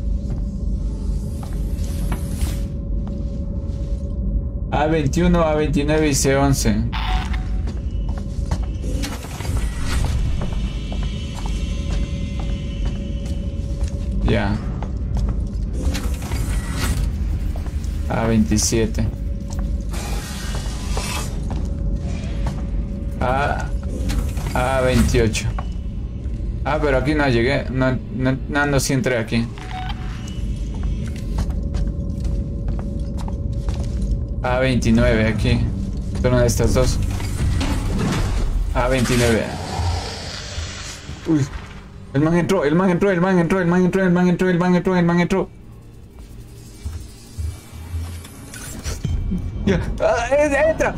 A veintiuno, A veintinueve y C once. Ya. A veintisiete. A... A veintiocho. Ah, pero aquí no llegué. No, no, no, no sí entré aquí. A veintinueve aquí. Son una de estas dos. A veintinueve. Uy. El man entró, el man entró, el man entró, el man entró, el man entró, el man entró, el man entró. Ya. Ah, entra.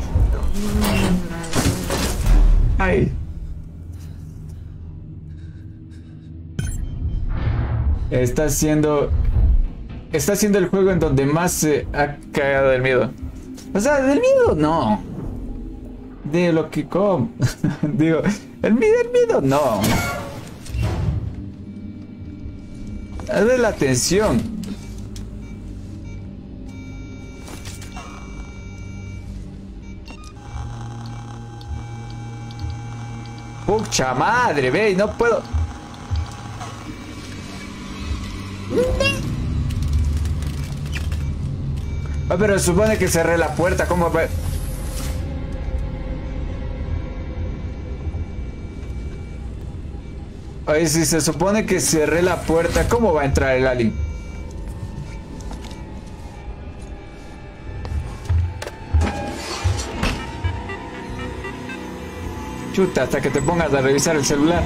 Ay. Está siendo... Está siendo el juego en donde más se ha cagado del miedo. O sea, del miedo no. De lo que com... Digo, el miedo, el miedo no. Es de la tensión. Pucha madre, ve, no puedo... Ah, pero se supone que cerré la puerta, ¿cómo va? Oye, si se supone que cerré la puerta, ¿cómo va a entrar el alien? Chuta, hasta que te pongas a revisar el celular.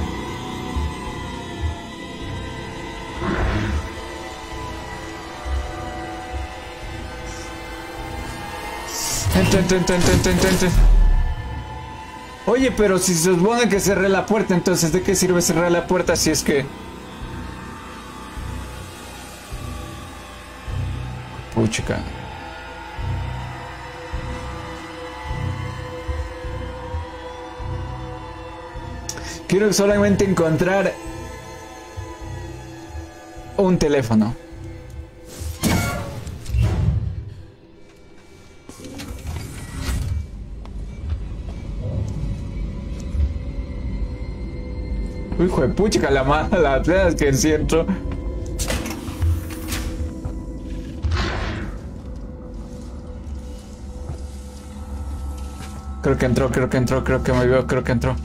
Entra, entra, entra, entra, entra, entra, entra. Oye, pero si se supone que cerré la puerta, entonces ¿de qué sirve cerrar la puerta si es que... Puchica. Quiero solamente encontrar un teléfono. Uy, hijo de puchica, la mala, la verdad es que sí entro. Creo que entró, creo que entró, creo que me vio, creo que entró.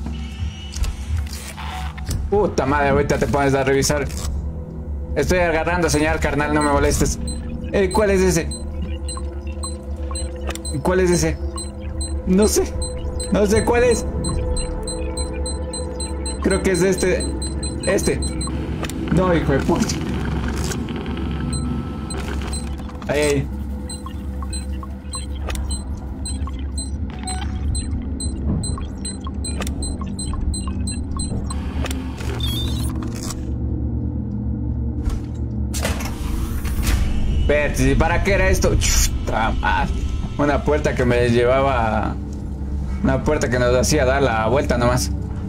Puta madre, ahorita te pones a revisar. Estoy agarrando señal, carnal, no me molestes. Eh, ¿cuál es ese? ¿Cuál es ese? No sé. No sé cuál es. Creo que es este. Este. No, hijo de puta. Ahí, ahí. Vértice, ¿para qué era esto? Chuta madre. Una puerta que me llevaba... Una puerta que nos hacía dar la vuelta nomás.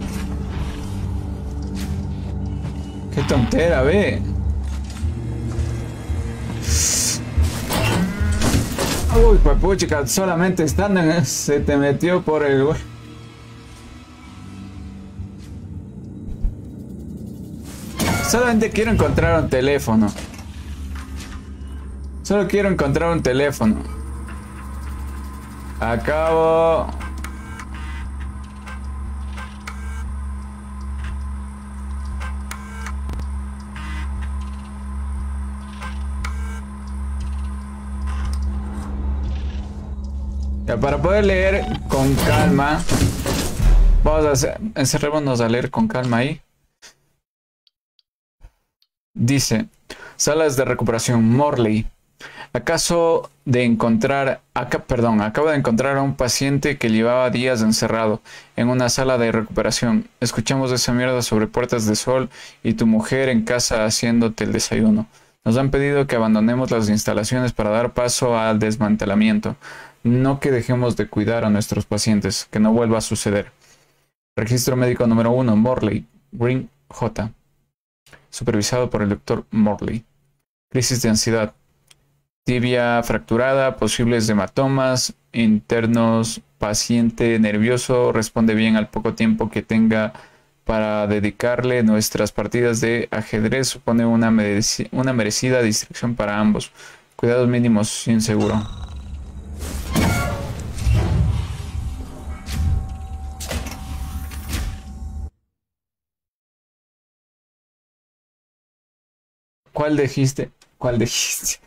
Qué tontera, ve. Uy, pues puchica, solamente estando en... Se te metió por el... Solamente quiero encontrar un teléfono. Solo quiero encontrar un teléfono. Acabo... Ya, para poder leer con calma, vamos a hacer, encerrémonos a leer con calma ahí. Dice, salas de recuperación, Morley. ¿Acaso de encontrar, acá, perdón, acabo de encontrar a un paciente que llevaba días encerrado en una sala de recuperación. Escuchamos esa mierda sobre Puertas de Sol y tu mujer en casa haciéndote el desayuno. Nos han pedido que abandonemos las instalaciones para dar paso al desmantelamiento. No que dejemos de cuidar a nuestros pacientes, que no vuelva a suceder. Registro médico número uno, Morley, Green J. Supervisado por el doctor Morley. Crisis de ansiedad. Tibia fracturada, posibles hematomas internos, paciente nervioso, responde bien al poco tiempo que tenga para dedicarle. Nuestras partidas de ajedrez supone una, mereci una merecida distracción para ambos. Cuidados mínimos sin seguro. ¿Cuál dijiste? ¿Cuál dijiste?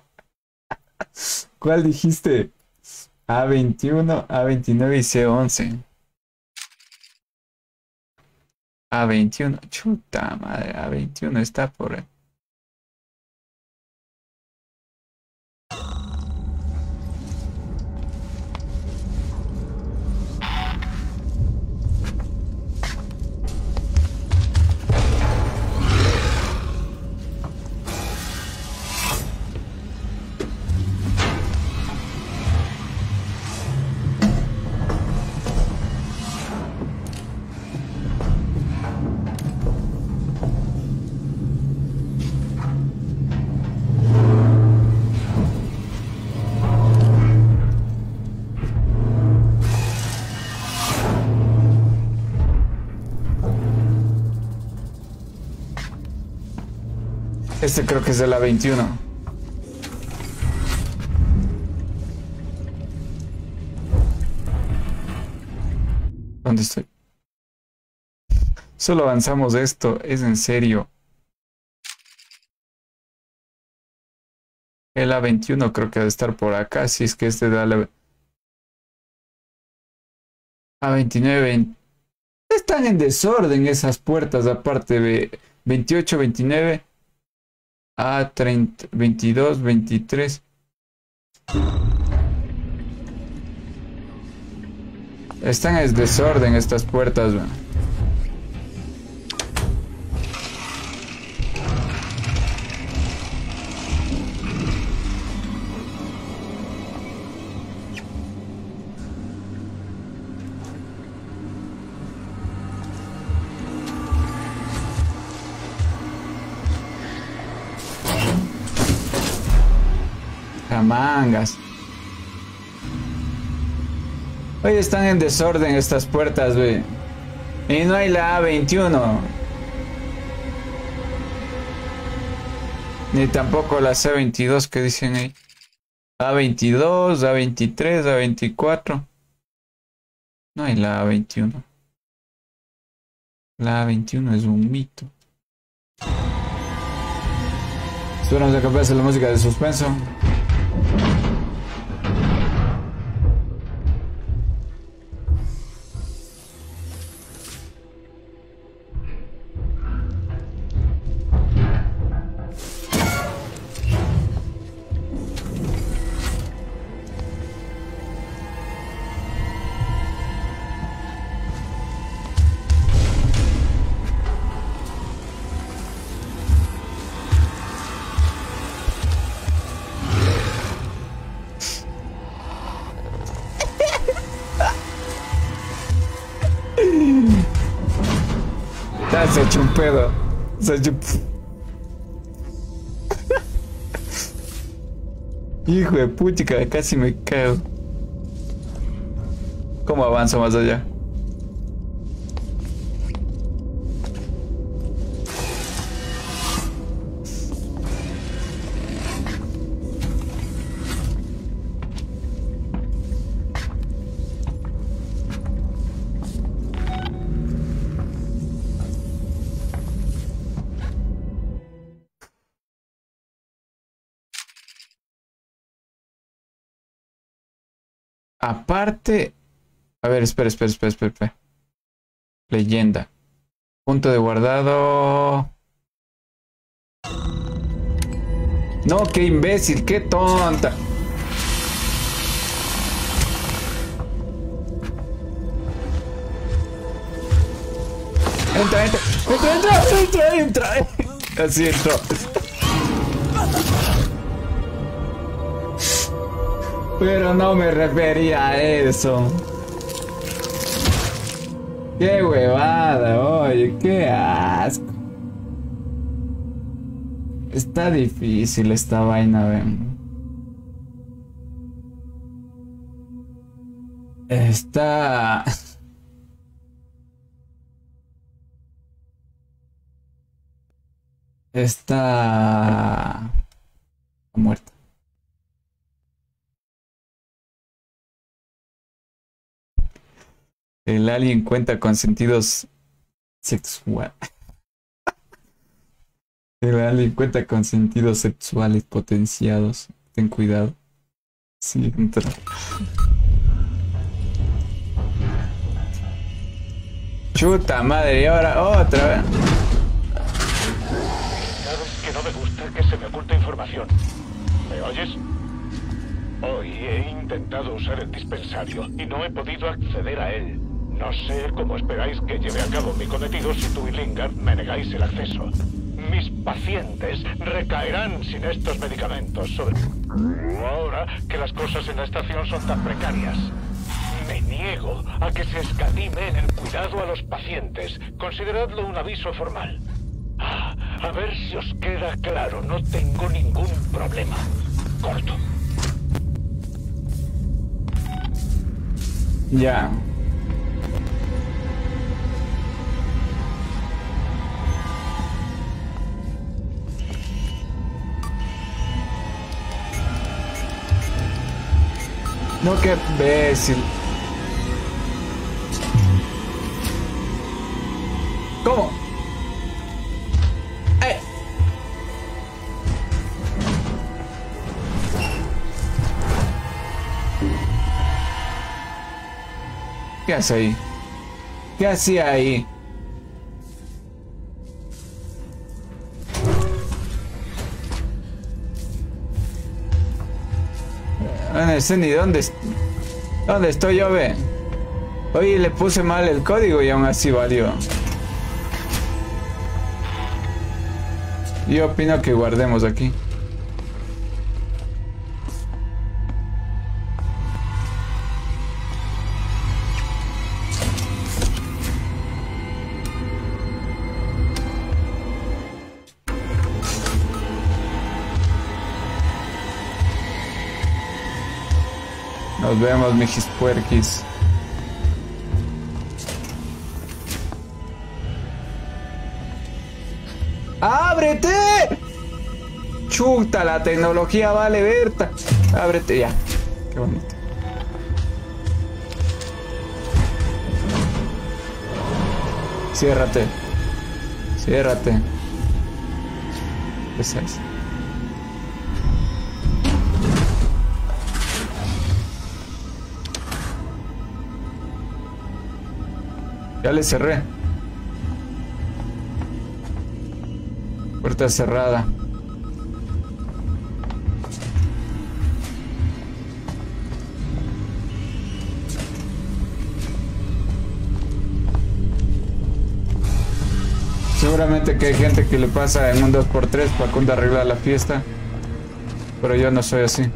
¿Cuál dijiste? A veintiuno, A veintinueve y C once. A veintiuno. Chuta madre, A veintiuno está por... Este creo que es de la veintiuno. ¿Dónde estoy? Solo avanzamos esto, es en serio. El A veintiuno creo que debe estar por acá, si es que este da la... A veintinueve, veinte. Están en desorden esas puertas, aparte de veintiocho, veintinueve... A treinta, veintidós, veintitrés. Están en desorden estas puertas, man. Mangas. Hoy están en desorden estas puertas, ve. Y no hay la A veintiuno. Ni tampoco la C veintidós que dicen ahí. A veintidós, A veintitrés, A veinticuatro. No hay la A veintiuno. La A veintiuno es un mito. Esperamos a que pase la música de suspenso. Ya se ha hecho un pedo. Se ha hecho... Hijo de puchica, casi me cago. ¿Cómo avanzo más allá? Aparte... A ver, espera, espera, espera, espera, espera. Leyenda. Punto de guardado... No, qué imbécil, qué tonta. Entra, entra, entra, entra, entra, entra. Así entró. Pero no me refería a eso. Qué huevada, oye, qué asco. Está difícil esta vaina, ven. Está... Está... muerta. El alien cuenta con sentidos sexuales. El alien cuenta con sentidos sexuales potenciados. Ten cuidado. Sí, entra. Chuta madre, y ahora otra vez. Sabes que no me gusta que se me oculte información. ¿Me oyes? Hoy he intentado usar el dispensario y no he podido acceder a él. No sé cómo esperáis que lleve a cabo mi cometido si tú y Lingard me negáis el acceso. Mis pacientes recaerán sin estos medicamentos, sobre ahora que las cosas en la estación son tan precarias. Me niego a que se escatime en el cuidado a los pacientes. Consideradlo un aviso formal. Ah, a ver si os queda claro, no tengo ningún problema. Corto. Ya. No, qué imbécil. ¿Cómo? ¡Eh! ¿Qué hace ahí? ¿Qué hacía ahí? No sé ni dónde, dónde estoy yo, ve. Oye, le puse mal el código y aún así valió. Yo opino que guardemos aquí. Nos vemos, mijis puerquis. ¡Ábrete! Chuta, la tecnología vale Berta. Ábrete ya. Qué bonito. Ciérrate. Ciérrate. Esa es. Ya le cerré. Puerta cerrada. Seguramente que hay gente que le pasa en un dos por tres para cuando arreglar la fiesta. Pero yo no soy así.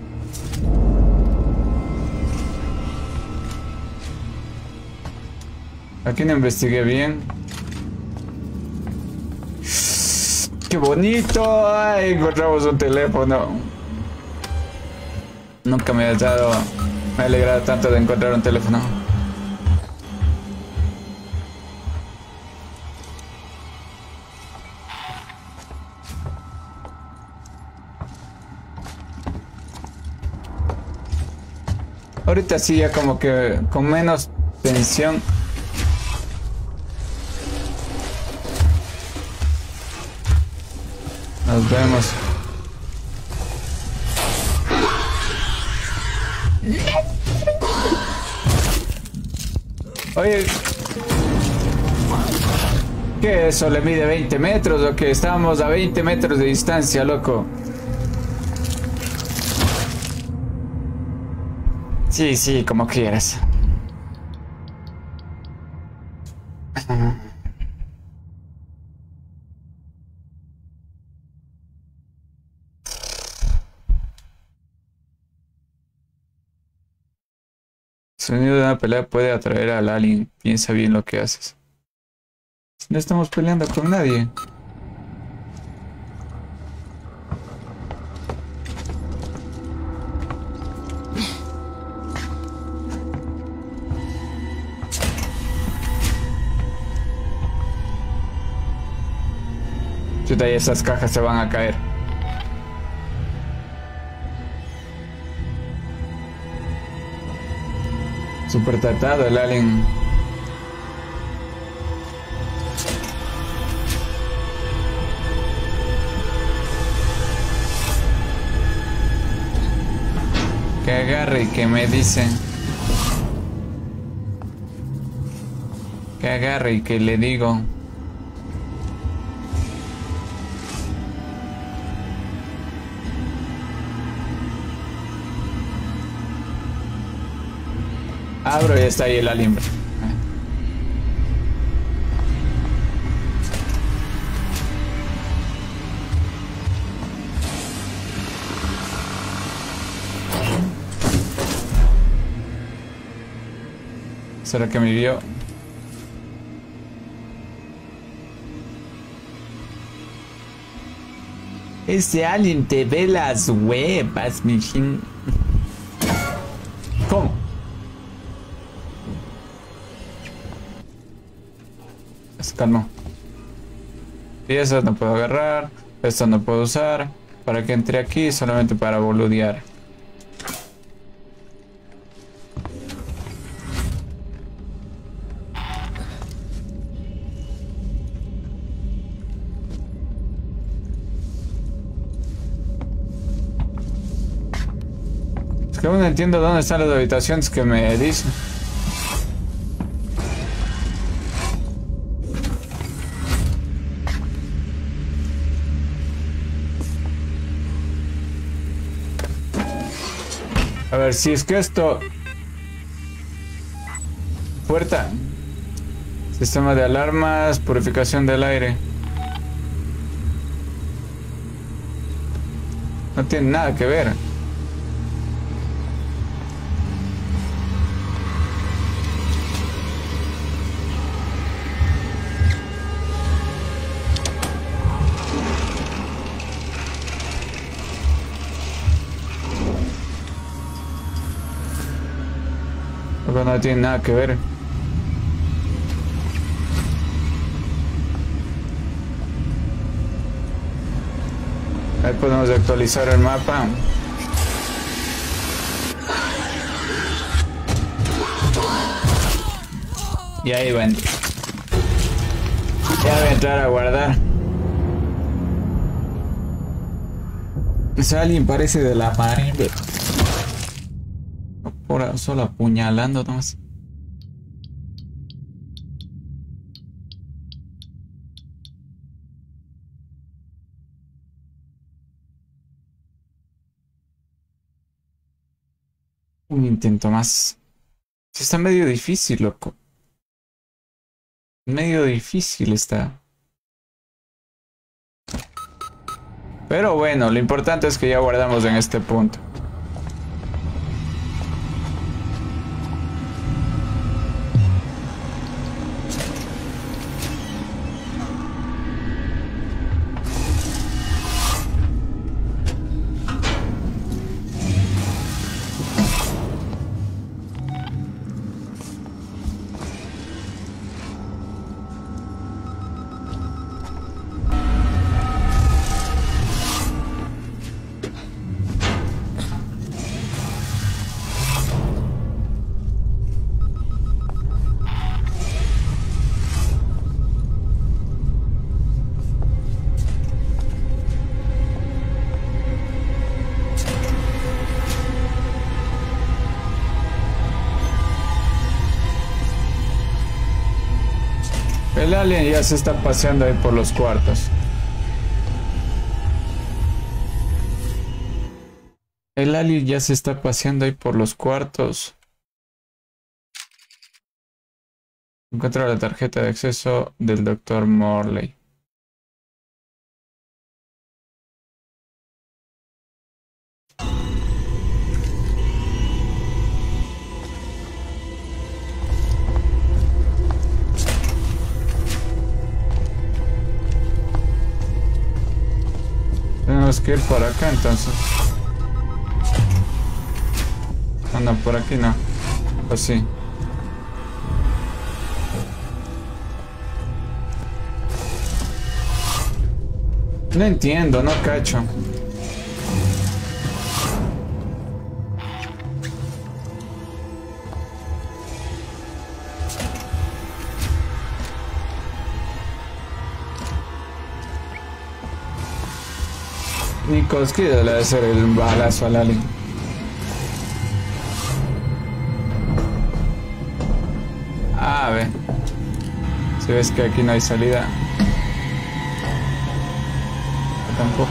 Aquí no investigué bien. qué bonito. Ay, encontramos un teléfono. Nunca me ha dado, me ha alegrado tanto de encontrar un teléfono. Ahorita sí ya como que con menos tensión. Nos vemos. Oye, ¿qué eso le mide veinte metros o que estábamos a veinte metros de distancia, loco? Sí, sí, como quieras. El sonido de una pelea puede atraer al alien. Piensa bien lo que haces. No estamos peleando con nadie. Chuta, y esas cajas se van a caer. Super tratado el alien. Que agarre y que me dicen. Que agarre y que le digo. Abro y está ahí el alien. ¿Será que me vio? Ese alien te ve las huevas, mijín. ¿Cómo? Se calmó. Y eso no puedo agarrar. Esto no puedo usar. ¿Para que entre aquí? Solamente para boludear. Es que aún no entiendo dónde están las habitaciones que me dicen. A ver, si es que esto... Puerta. Sistema de alarmas, purificación del aire. No tiene nada que ver. No tiene nada que ver. Ahí podemos actualizar el mapa. Y ahí van. Ya voy a entrar a guardar. Ese alguien parece de la marina. Por solo apuñalando nomás. Un intento más. Está medio difícil, loco. Medio difícil está. Pero bueno, lo importante es que ya guardamos en este punto. El alien ya se está paseando ahí por los cuartos. El alien ya se está paseando ahí por los cuartos. Encuentra la tarjeta de acceso del doctor Morley. Tenemos que ir por acá entonces. No, no, por aquí no. Pues sí. No entiendo, no cacho. Nikos, ¿qué le debe hacer el balazo al alien? Ah, ve. Si ves que aquí no hay salida. Tampoco.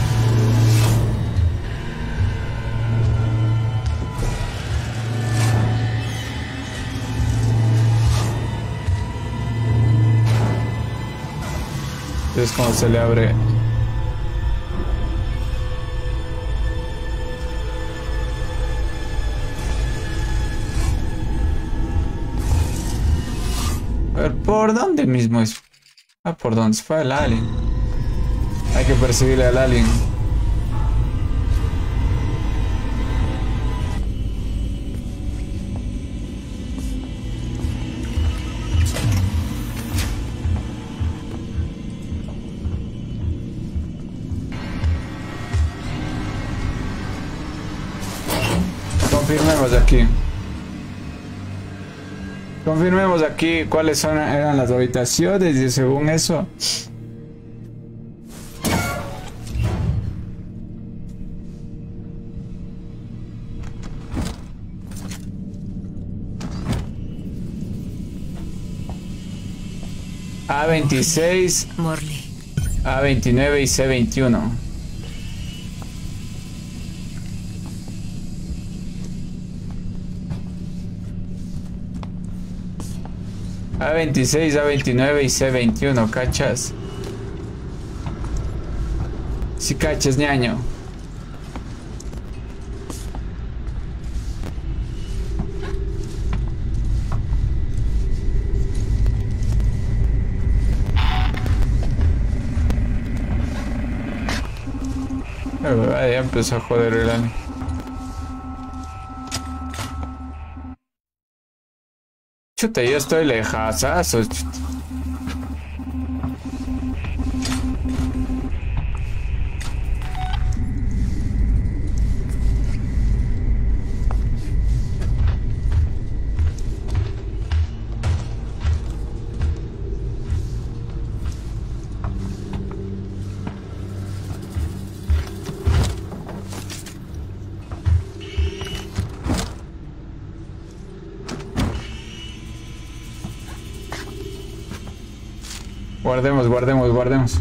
Es como se le abre. A ver, ¿por dónde mismo es? Ah, por dónde se fue el alien. Hay que perseguirle al alien. Confirmemos aquí. Confirmemos aquí cuáles son, eran las habitaciones y según eso... A veintiséis, Morley. A veintinueve y C veintiuno. A veintiséis, A veintinueve y C veintiuno, ¿cachas? Si cachas, ñaño. Ya empezó a joder el alien. Chuta, yo estoy lejazazo. Guardemos, guardemos, guardemos.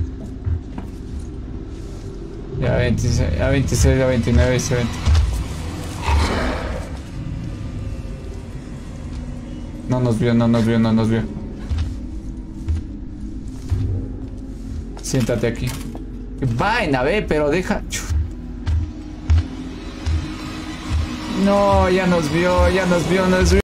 Ya veintiséis, A veintiséis, A veintinueve y C veinte. No nos vio, no nos vio, no nos vio. Siéntate aquí. Vaina, ve, pero deja. No, ya nos vio, ya nos vio, nos vio.